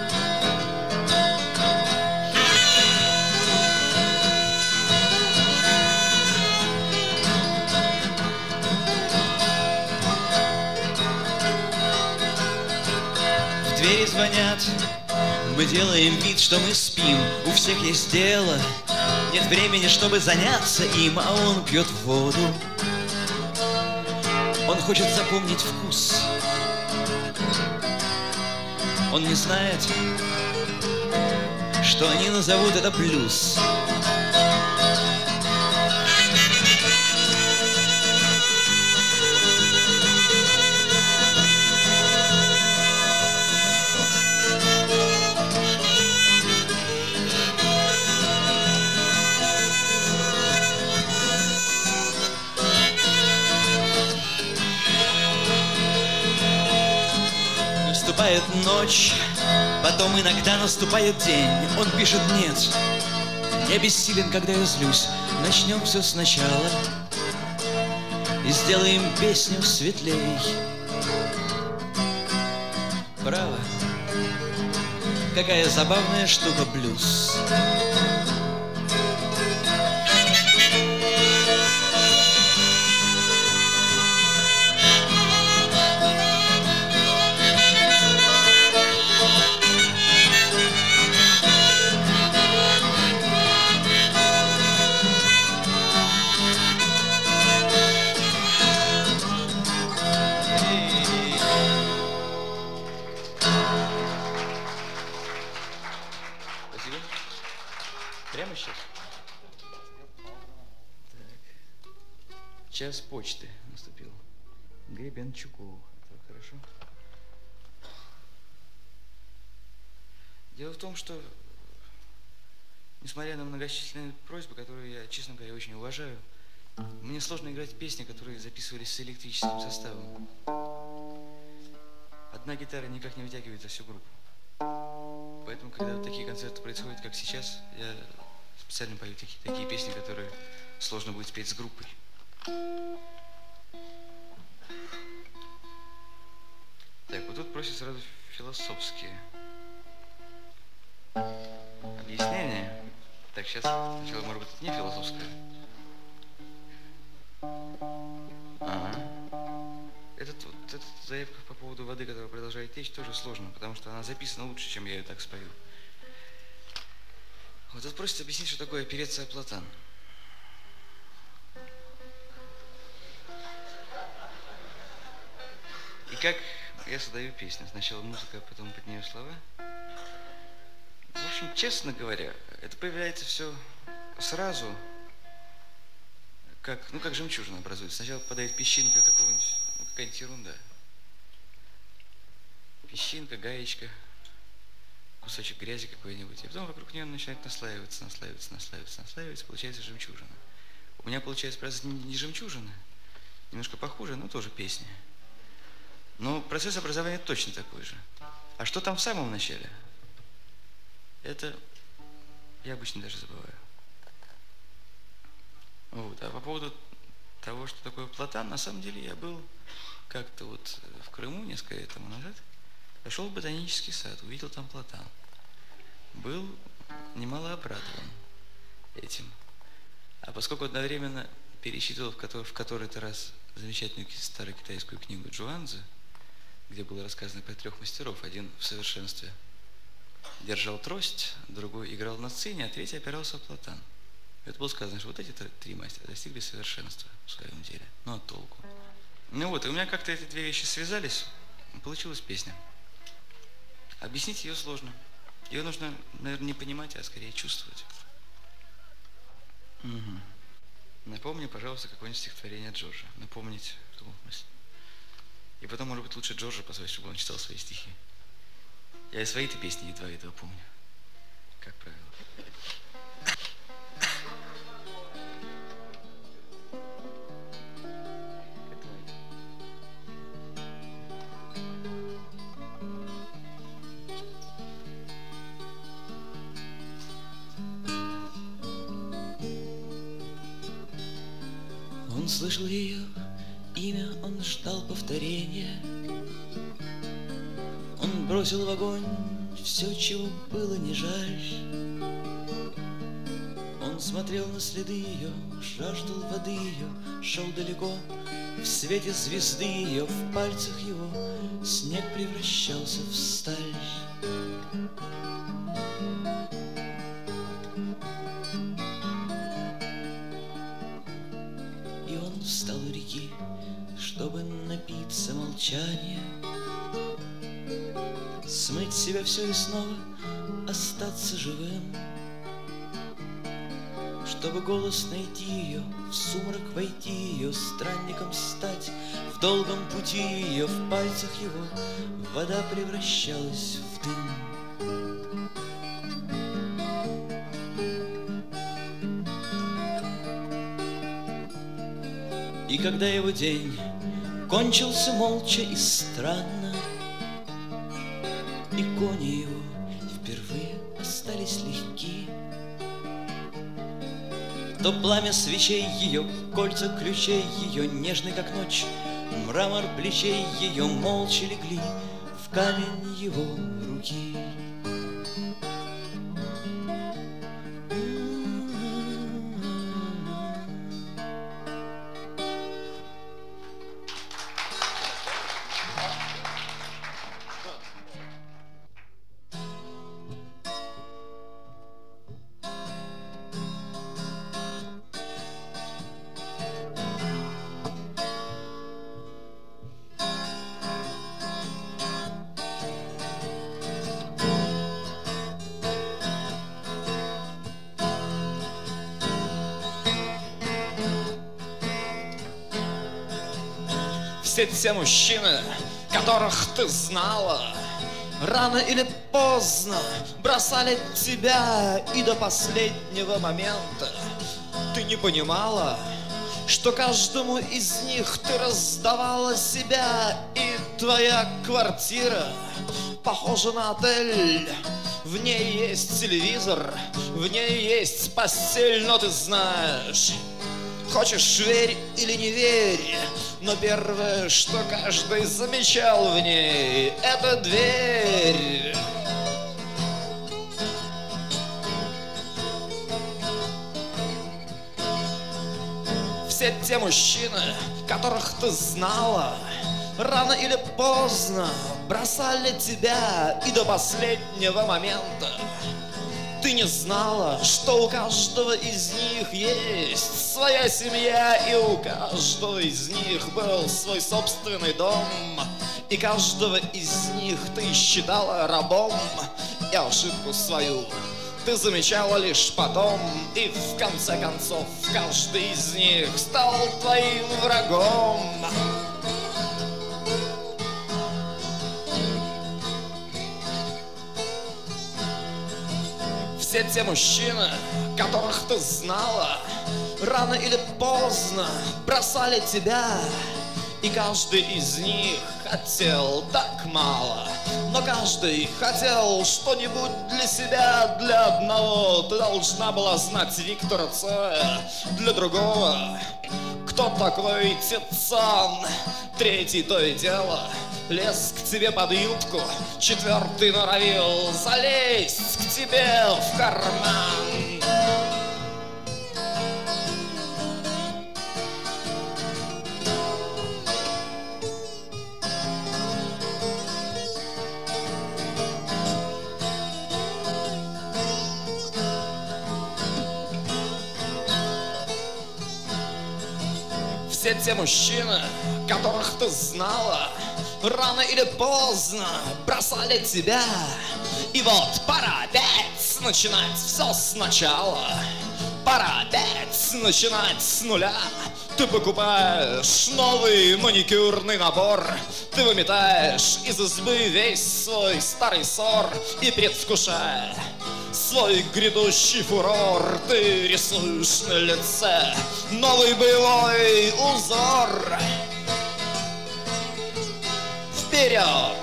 Двери звонят, мы делаем вид, что мы спим. У всех есть дело, нет времени, чтобы заняться им. А он пьет воду, он хочет запомнить вкус. Он не знает, что они назовут это блюз. Наступает ночь, потом иногда наступает день. Он пишет: нет, я бессилен, когда я злюсь. Начнем все сначала и сделаем песню светлей. Право, какая забавная штука блюз. Прямо сейчас? Так. Час почты наступил. Гребенчуку. Это хорошо. Дело в том, что, несмотря на многочисленные просьбы, которые я, честно говоря, очень уважаю, мне сложно играть песни, которые записывались с электрическим составом. Одна гитара никак не вытягивает за всю группу. Поэтому, когда вот такие концерты происходят, как сейчас, я специально пою такие, такие песни, которые сложно будет спеть с группой. Так, вот тут просят сразу философские объяснения. Так, сейчас сначала, может быть, это не философское. Ага. Этот, вот, эта заявка по поводу воды, которая продолжает течь, тоже сложно, потому что она записана лучше, чем я ее так спою. Вот тут просят объяснить, что такое опереться о платан. И как я создаю песню. Сначала музыка, а потом под нее слова. В общем, честно говоря, это появляется все сразу, как, ну, как жемчужина образуется. Сначала попадает песчинка какого-нибудь, ну, какая-нибудь ерунда. Песчинка, гаечка, кусочек грязи какой-нибудь. И потом вокруг нее начинает наслаиваться, наслаиваться, наслаиваться, наслаиваться. Получается жемчужина. У меня получается, правда, не жемчужина, немножко похуже, но тоже песня. Но процесс образования точно такой же. А что там в самом начале? Это я обычно даже забываю. Вот. А по поводу того, что такое платан, на самом деле я был как-то вот в Крыму несколько лет тому назад, пошел в ботанический сад, увидел там платан. Был немало обрадован этим. А поскольку одновременно перечитывал в который, в который-то раз замечательную старую китайскую книгу Джуанцзы, где было рассказано про трех мастеров, один в совершенстве держал трость, другой играл на сцене, а третий опирался в платан. Это было сказано, что вот эти три мастера достигли совершенства в своем деле. Ну, а толку? Ну вот, и у меня как-то эти две вещи связались, получилась песня. Объяснить ее сложно. Ее нужно, наверное, не понимать, а скорее чувствовать. Угу. Напомни, пожалуйста, какое-нибудь стихотворение Джорджа. Напомнить в каком смысле. И потом, может быть, лучше Джорджа позвать, чтобы он читал свои стихи. Я и свои-то песни едва этого помню, как правило. Он слышал ее имя, он ждал повторения. Он бросил в огонь все, чего было не жаль. Он смотрел на следы ее, жаждал воды ее, шел далеко. В свете звезды ее, в пальцах его снег превращался в сталь. И он встал у реки, чтобы напиться молчания, смыть с себя все и снова остаться живым, чтобы голос найти ее, в сумрак войти ее, странником стать, в долгом пути ее, в пальцах его вода превращалась в дым. И когда его день кончился молча и странно, и кони его впервые остались легки, то пламя свечей ее, кольца ключей ее, нежный как ночь, мрамор плечей ее молча легли в камень его руки. Все те мужчины, которых ты знала, рано или поздно бросали тебя, и до последнего момента ты не понимала, что каждому из них ты раздавала себя, и твоя квартира похожа на отель. В ней есть телевизор, в ней есть постель, но ты знаешь, хочешь верь или не верь, но первое, что каждый замечал в ней, это дверь. Все те мужчины, которых ты знала, рано или поздно бросали тебя, и до последнего момента ты не знала, что у каждого из них есть своя семья, и у каждого из них был свой собственный дом, и каждого из них ты считала рабом, и ошибку свою ты замечала лишь потом, и в конце концов каждый из них стал твоим врагом. Все те мужчины, которых ты знала, рано или поздно бросали тебя, и каждый из них хотел так мало, но каждый хотел что-нибудь для себя. Для одного ты должна была знать Виктора Цоя, для другого кто такой Тицан, третий то и дело лез к тебе под юбку, четвертый норовил залезть к тебе в карман. Все те мужчины, которых ты знала, рано или поздно бросали тебя. И вот пора опять начинать все сначала. Пора опять начинать с нуля. Ты покупаешь новый маникюрный набор, ты выметаешь из избы весь свой старый ссор, и, предвкушая свой грядущий фурор, ты рисуешь на лице новый боевой узор. Вперед!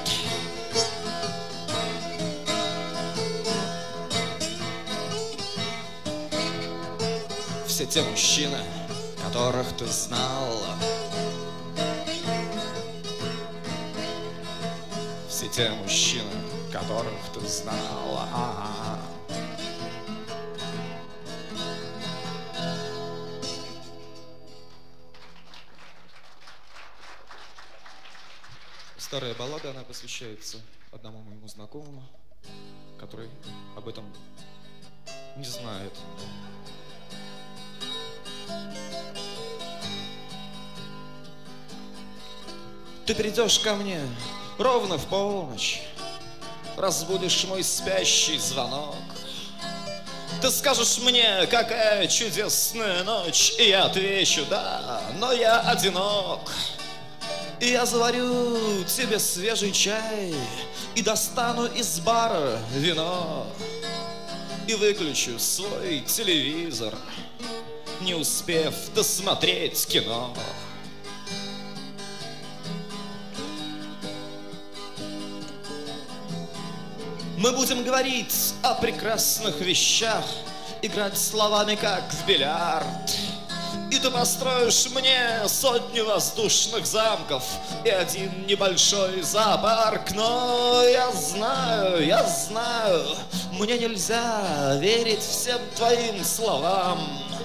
Все те мужчины, которых ты знала, все те мужчины, которых ты знала. А-а-а. Старая баллада, она посвящается одному моему знакомому, который об этом не знает. Ты придешь ко мне ровно в полночь, разбудишь мой спящий звонок. Ты скажешь мне, какая чудесная ночь, и я отвечу: да, но я одинок. И я заварю тебе свежий чай и достану из бара вино, и выключу свой телевизор, не успев досмотреть кино. Мы будем говорить о прекрасных вещах, играть словами, как в бильярд. И ты построишь мне сотни воздушных замков и один небольшой зоопарк. Но я знаю, я знаю, мне нельзя верить всем твоим словам.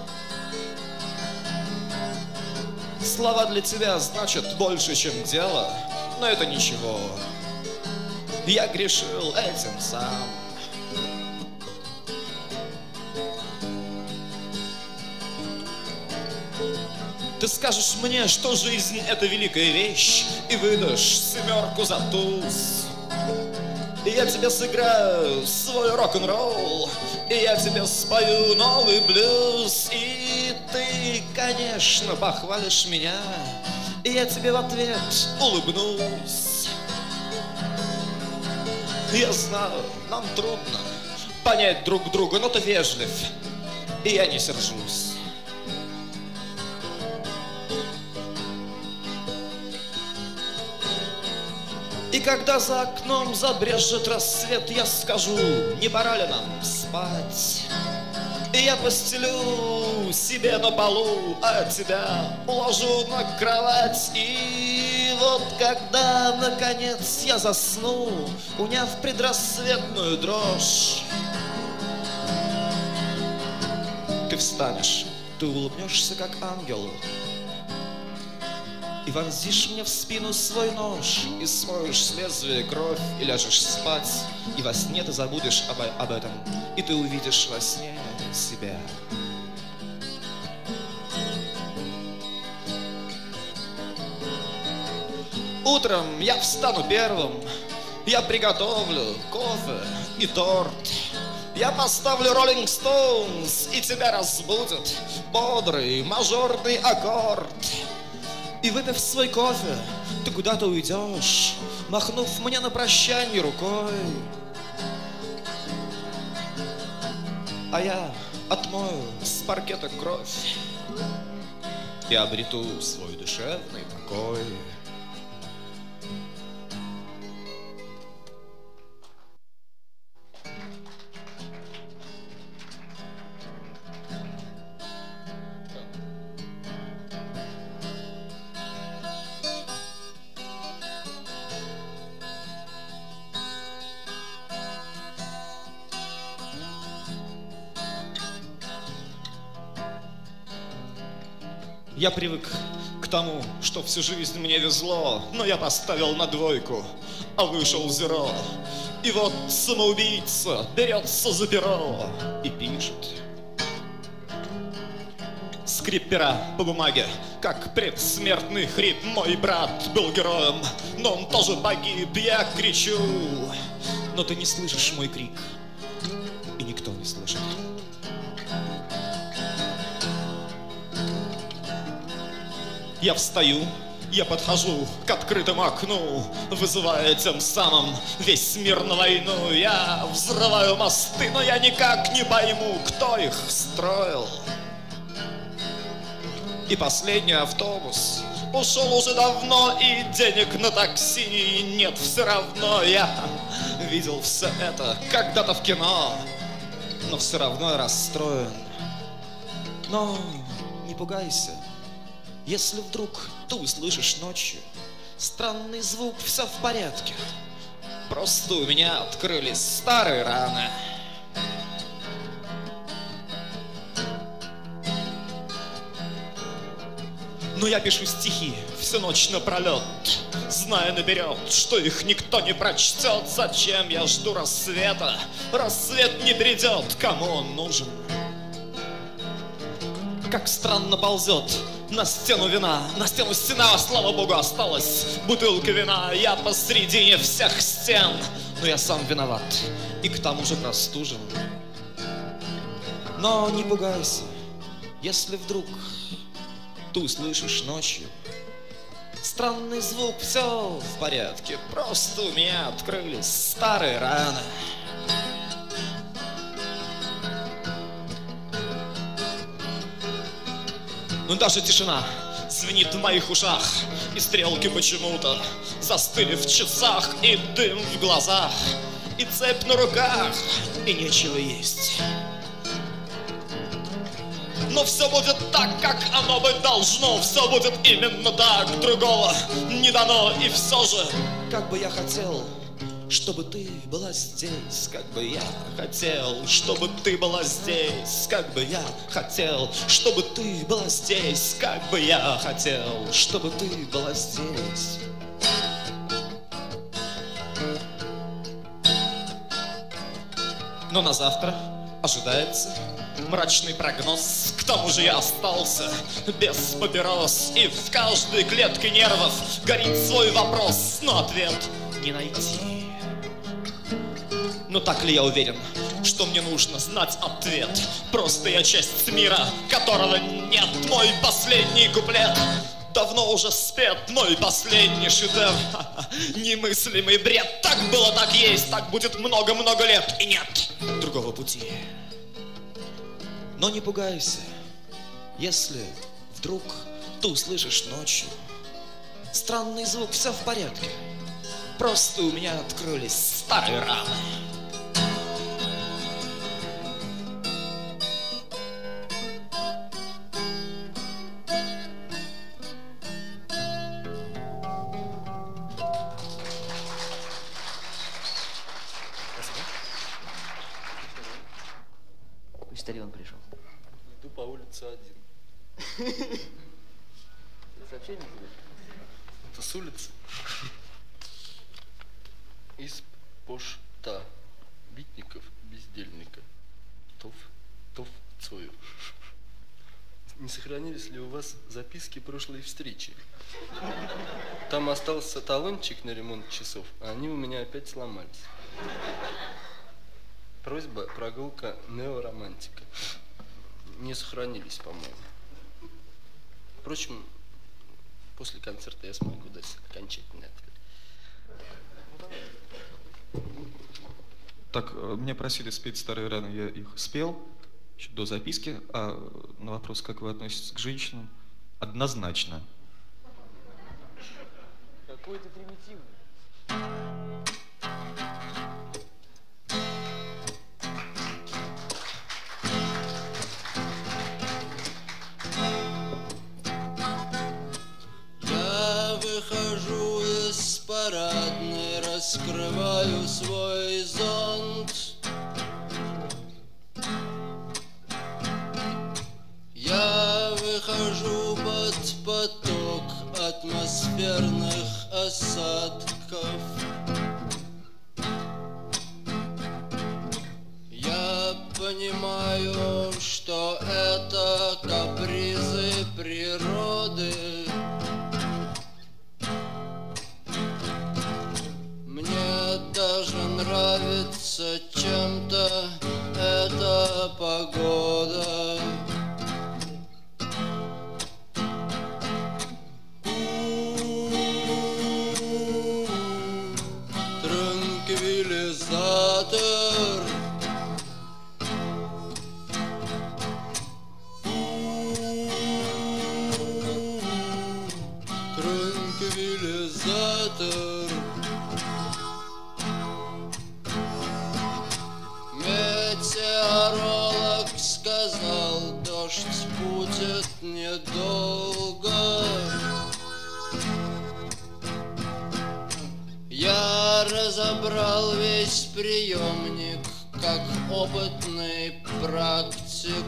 Слова для тебя значат больше, чем дело, но это ничего. Я грешил этим сам. Ты скажешь мне, что жизнь — это великая вещь, и выдашь семерку за туз. И я тебе сыграю свой рок-н-ролл, и я тебе спою новый блюз. И ты, конечно, похвалишь меня, и я тебе в ответ улыбнусь. Я знаю, нам трудно понять друг друга, но ты вежлив, и я не сержусь. И когда за окном забрежет рассвет, я скажу: не пора ли нам спать? И я постелю себе на полу, а тебя уложу на кровать. И вот когда, наконец, я засну, уняв предрассветную дрожь, ты встанешь, ты улыбнешься, как ангел, и вонзишь мне в спину свой нож, и смоешь с лезвия кровь, и ляжешь спать, и во сне ты забудешь об, об этом, и ты увидишь во сне себя. Утром я встану первым, я приготовлю кофе и торт. Я поставлю Rolling Stones, и тебя разбудит бодрый мажорный аккорд. И выпив свой кофе, ты куда-то уйдешь, махнув мне на прощанье рукой. А я отмою с паркета кровь и обрету свой душевный покой. Я привык к тому, что всю жизнь мне везло, но я поставил на двойку, а вышел зеро. И вот самоубийца берется за перо и пишет. Скрип пера по бумаге, как предсмертный хрип. Мой брат был героем, но он тоже погиб. Я кричу, но ты не слышишь мой крик, и никто не слышит. Я встаю, я подхожу к открытому окну, вызывая тем самым весь мир на войну. Я взрываю мосты, но я никак не пойму, кто их строил. И последний автобус ушел уже давно, и денег на такси нет все равно. Я видел все это когда-то в кино, но все равно я расстроен. Но не пугайся. Если вдруг ты услышишь ночью странный звук, все в порядке. Просто у меня открылись старые раны. Но я пишу стихи всю ночь напролет, зная наперед, что их никто не прочтет. Зачем я жду рассвета? Рассвет не придет, кому он нужен? Как странно ползет на стену вина, на стену стена, слава богу, осталась бутылка вина. Я посредине всех стен, но я сам виноват и к тому же простужен. Но не пугайся, если вдруг ты услышишь ночью странный звук, все в порядке, просто у меня открылись старые раны. Но даже тишина звенит в моих ушах, и стрелки почему-то застыли в часах, и дым в глазах, и цепь на руках, и нечего есть. Но все будет так, как оно быть должно, все будет именно так, другого не дано. И все же, как бы я хотел, чтобы ты была здесь, как бы я хотел, чтобы ты была здесь, как бы я хотел, чтобы ты была здесь, как бы я хотел, чтобы ты была здесь. Но на завтра ожидается мрачный прогноз. К тому же я остался без папирос, и в каждой клетке нервов горит свой вопрос, но ответ не найти. Но так ли я уверен, что мне нужно знать ответ? Просто я часть мира, которого нет. Мой последний куплет давно уже спет, мой последний шедевр. Немыслимый бред. Так было, так есть, так будет много-много лет, и нет другого пути. Но не пугайся, если вдруг ты услышишь ночью странный звук, все в порядке. Просто у меня открылись старые раны. Почтальон пришел. Иду по улице один. Сообщение тебе? Это с улицы. Из пошта. Битников, бездельника. Тов, тов, цою. Не сохранились ли у вас записки прошлой встречи? Там остался талончик на ремонт часов, а они у меня опять сломались. Просьба, прогулка неоромантика. Не сохранились, по-моему. Впрочем, после концерта я смогу дать окончательный ответ. Так, меня просили спеть старые раны, я их спел еще до записки. А на вопрос, как вы относитесь к женщинам, однозначно. Какой ты примитивный. Я выхожу из парадной, раскрываю свой зонт. Я выхожу под поток атмосферных осадков. Я понимаю, что это капризы природы. Мне даже нравится чем-то эта погода. Транквилизатор. Транквилизатор. Метеоролог сказал, дождь будет недолго. Я разобрал весь приемник, как опытный практик.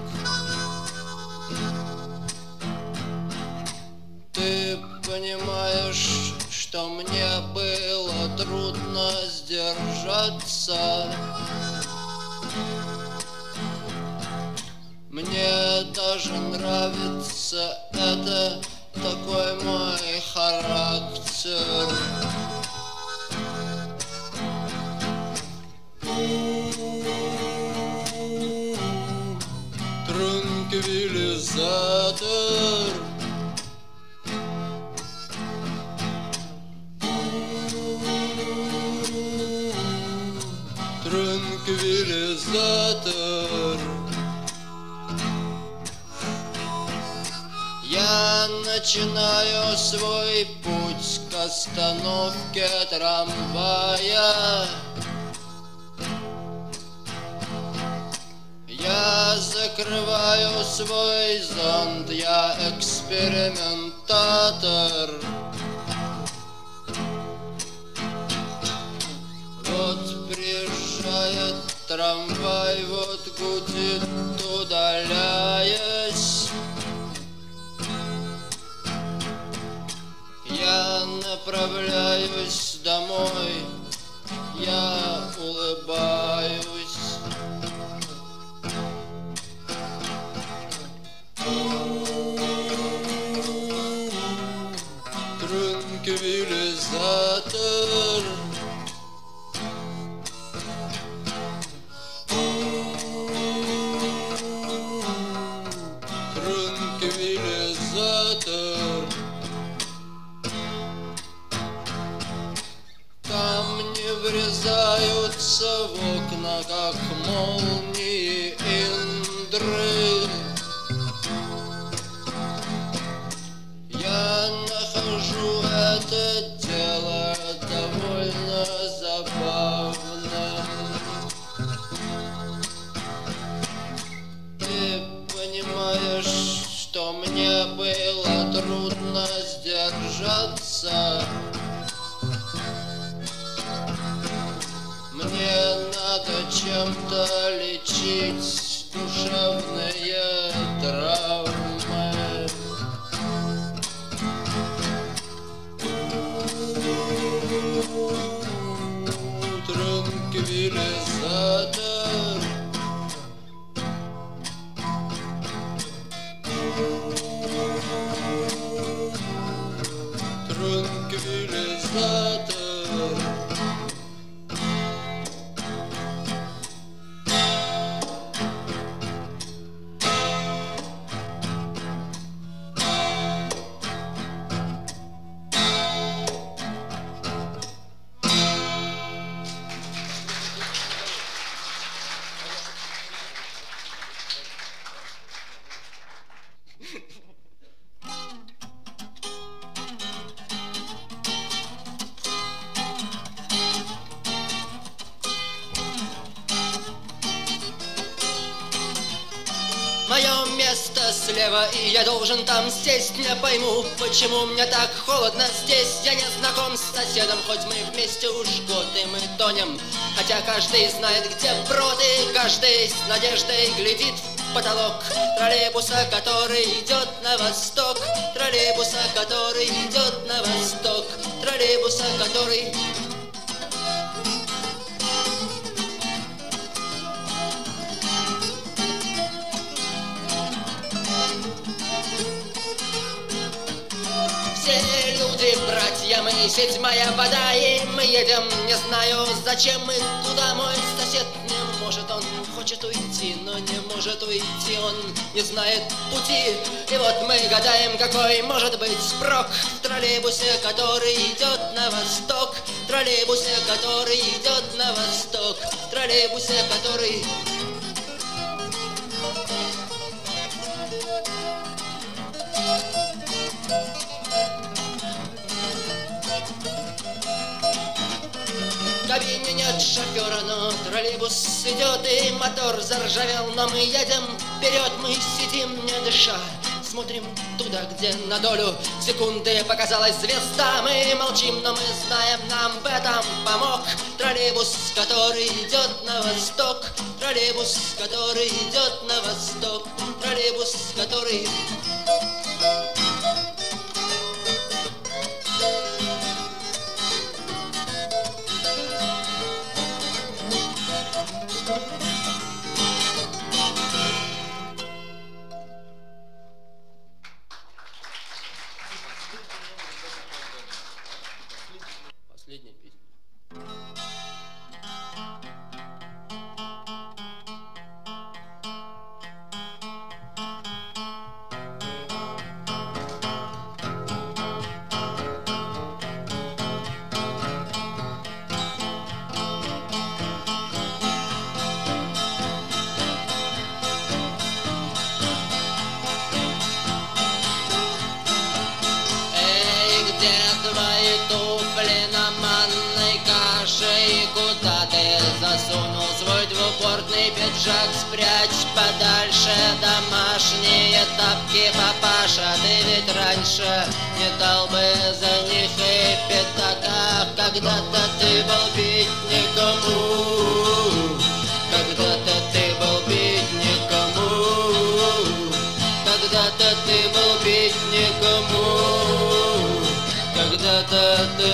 Ты понимаешь, что мне было трудно сдержаться. Мне даже нравится это, такой мой характер. Транквилизатор. Транквилизатор. Я начинаю свой путь к остановке трамвая. Я закрываю свой зонт, я экспериментатор. Вот приезжает трамвай, вот гудит, удаляясь. Я направляюсь домой, я улыбаюсь. Транквилизатор. Транквилизатор. Камни врезаются в окна, как молнии Индры. Я нахожу это дело довольно забавным. Ты понимаешь, что мне было трудно сдержаться. Мне надо чем-то лечить душевные травмы. Транквилизатор. Транквилизатор. слева, и я должен там сесть. Не пойму, почему мне так холодно здесь. Я не знаком с соседом, хоть мы вместе уж год, и мы тонем. Хотя каждый знает, где брод, и каждый с надеждой глядит в потолок троллейбуса, который идет на восток. Троллейбуса, который идет на восток. Троллейбуса, который... Все люди, братья, мы седьмая вода, и мы едем, не знаю, зачем мы туда. Мой сосед не может, он хочет уйти, но не может уйти, он не знает пути. И вот мы гадаем, какой может быть спрок в троллейбусе, который идет на восток. В троллейбусе, который идет на восток. В троллейбусе, который... В кабине нет шофера, но троллейбус идет, и мотор заржавел, но мы едем вперед, мы сидим, не дыша, смотрим туда, где на долю секунды показалась звезда. Мы молчим, но мы знаем, нам в этом помог троллейбус, который идет на восток. Троллейбус, который идет на восток. Троллейбус, который... Последняя песня. Эй, где твои туфли на манной каше? И куда ты засунул свой двупортный пиджак? Спрячь подальше домашние тапки, папаша. Ты ведь раньше не дал бы за них и пятака. Когда-то ты был бедняком, когда-то ты был бедняком, когда-то ты был бедняком, когда-то ты,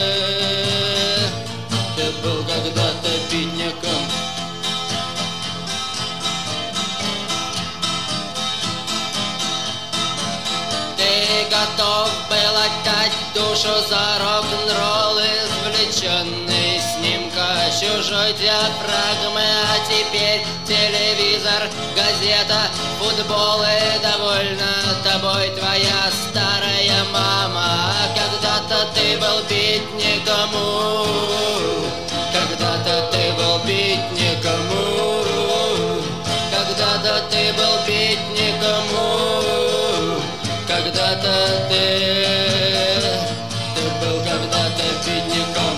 ты был когда-то бедняком. Ты готов был отдать душу за рок-н-ролл, извлеченный с снимка чужой диафрагмы. А теперь телевизор, газета, футбол, и довольна тобой твоя старая мама. А когда-то ты был бедняком, когда-то ты был бедняком, когда-то ты был бедняком, когда-то ты, ты был когда-то бедняком.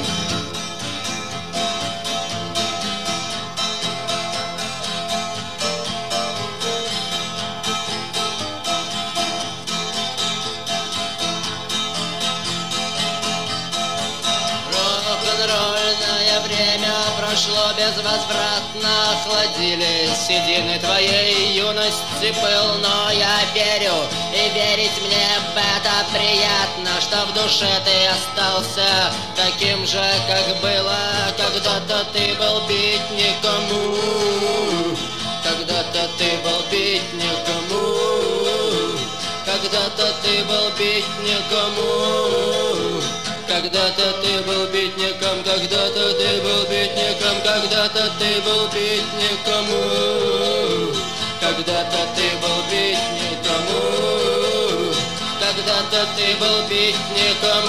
Рок-н-ролльное время прошло безвозвратно, охладились седины твоей юности пыл. Но я верю, и верить мне в это приятно, что в душе ты остался таким же, как было. Когда-то ты был бедняком, когда-то ты был бедняком, когда-то ты был бедняком, когда-то ты был бедняком, когда-то ты был бедняком, когда-то ты был бедняком, когда-то ты был бедняком, когда-то ты был бедняком,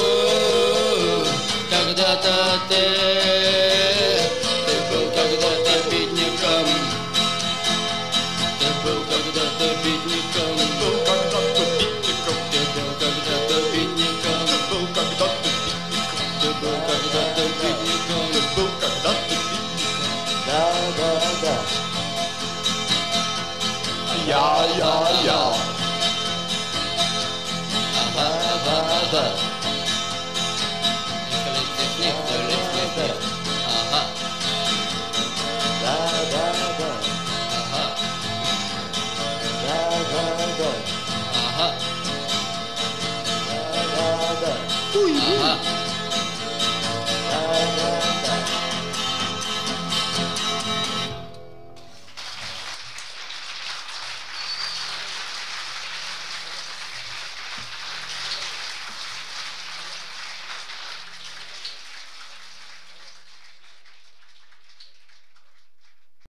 когда-то ты, ты был когда-то бедняком, ты был когда-то бедняком, ты был когда-то бедняком, ты был когда-то бедняком, ты был когда-то бедняком, ты был когда-то бедняком, ты был когда-то бедняком. Да, да, да. Я, я, я. да. Ага. Да, да, да. Ага. Да, да, да. Ага. Да, да, да. Ага.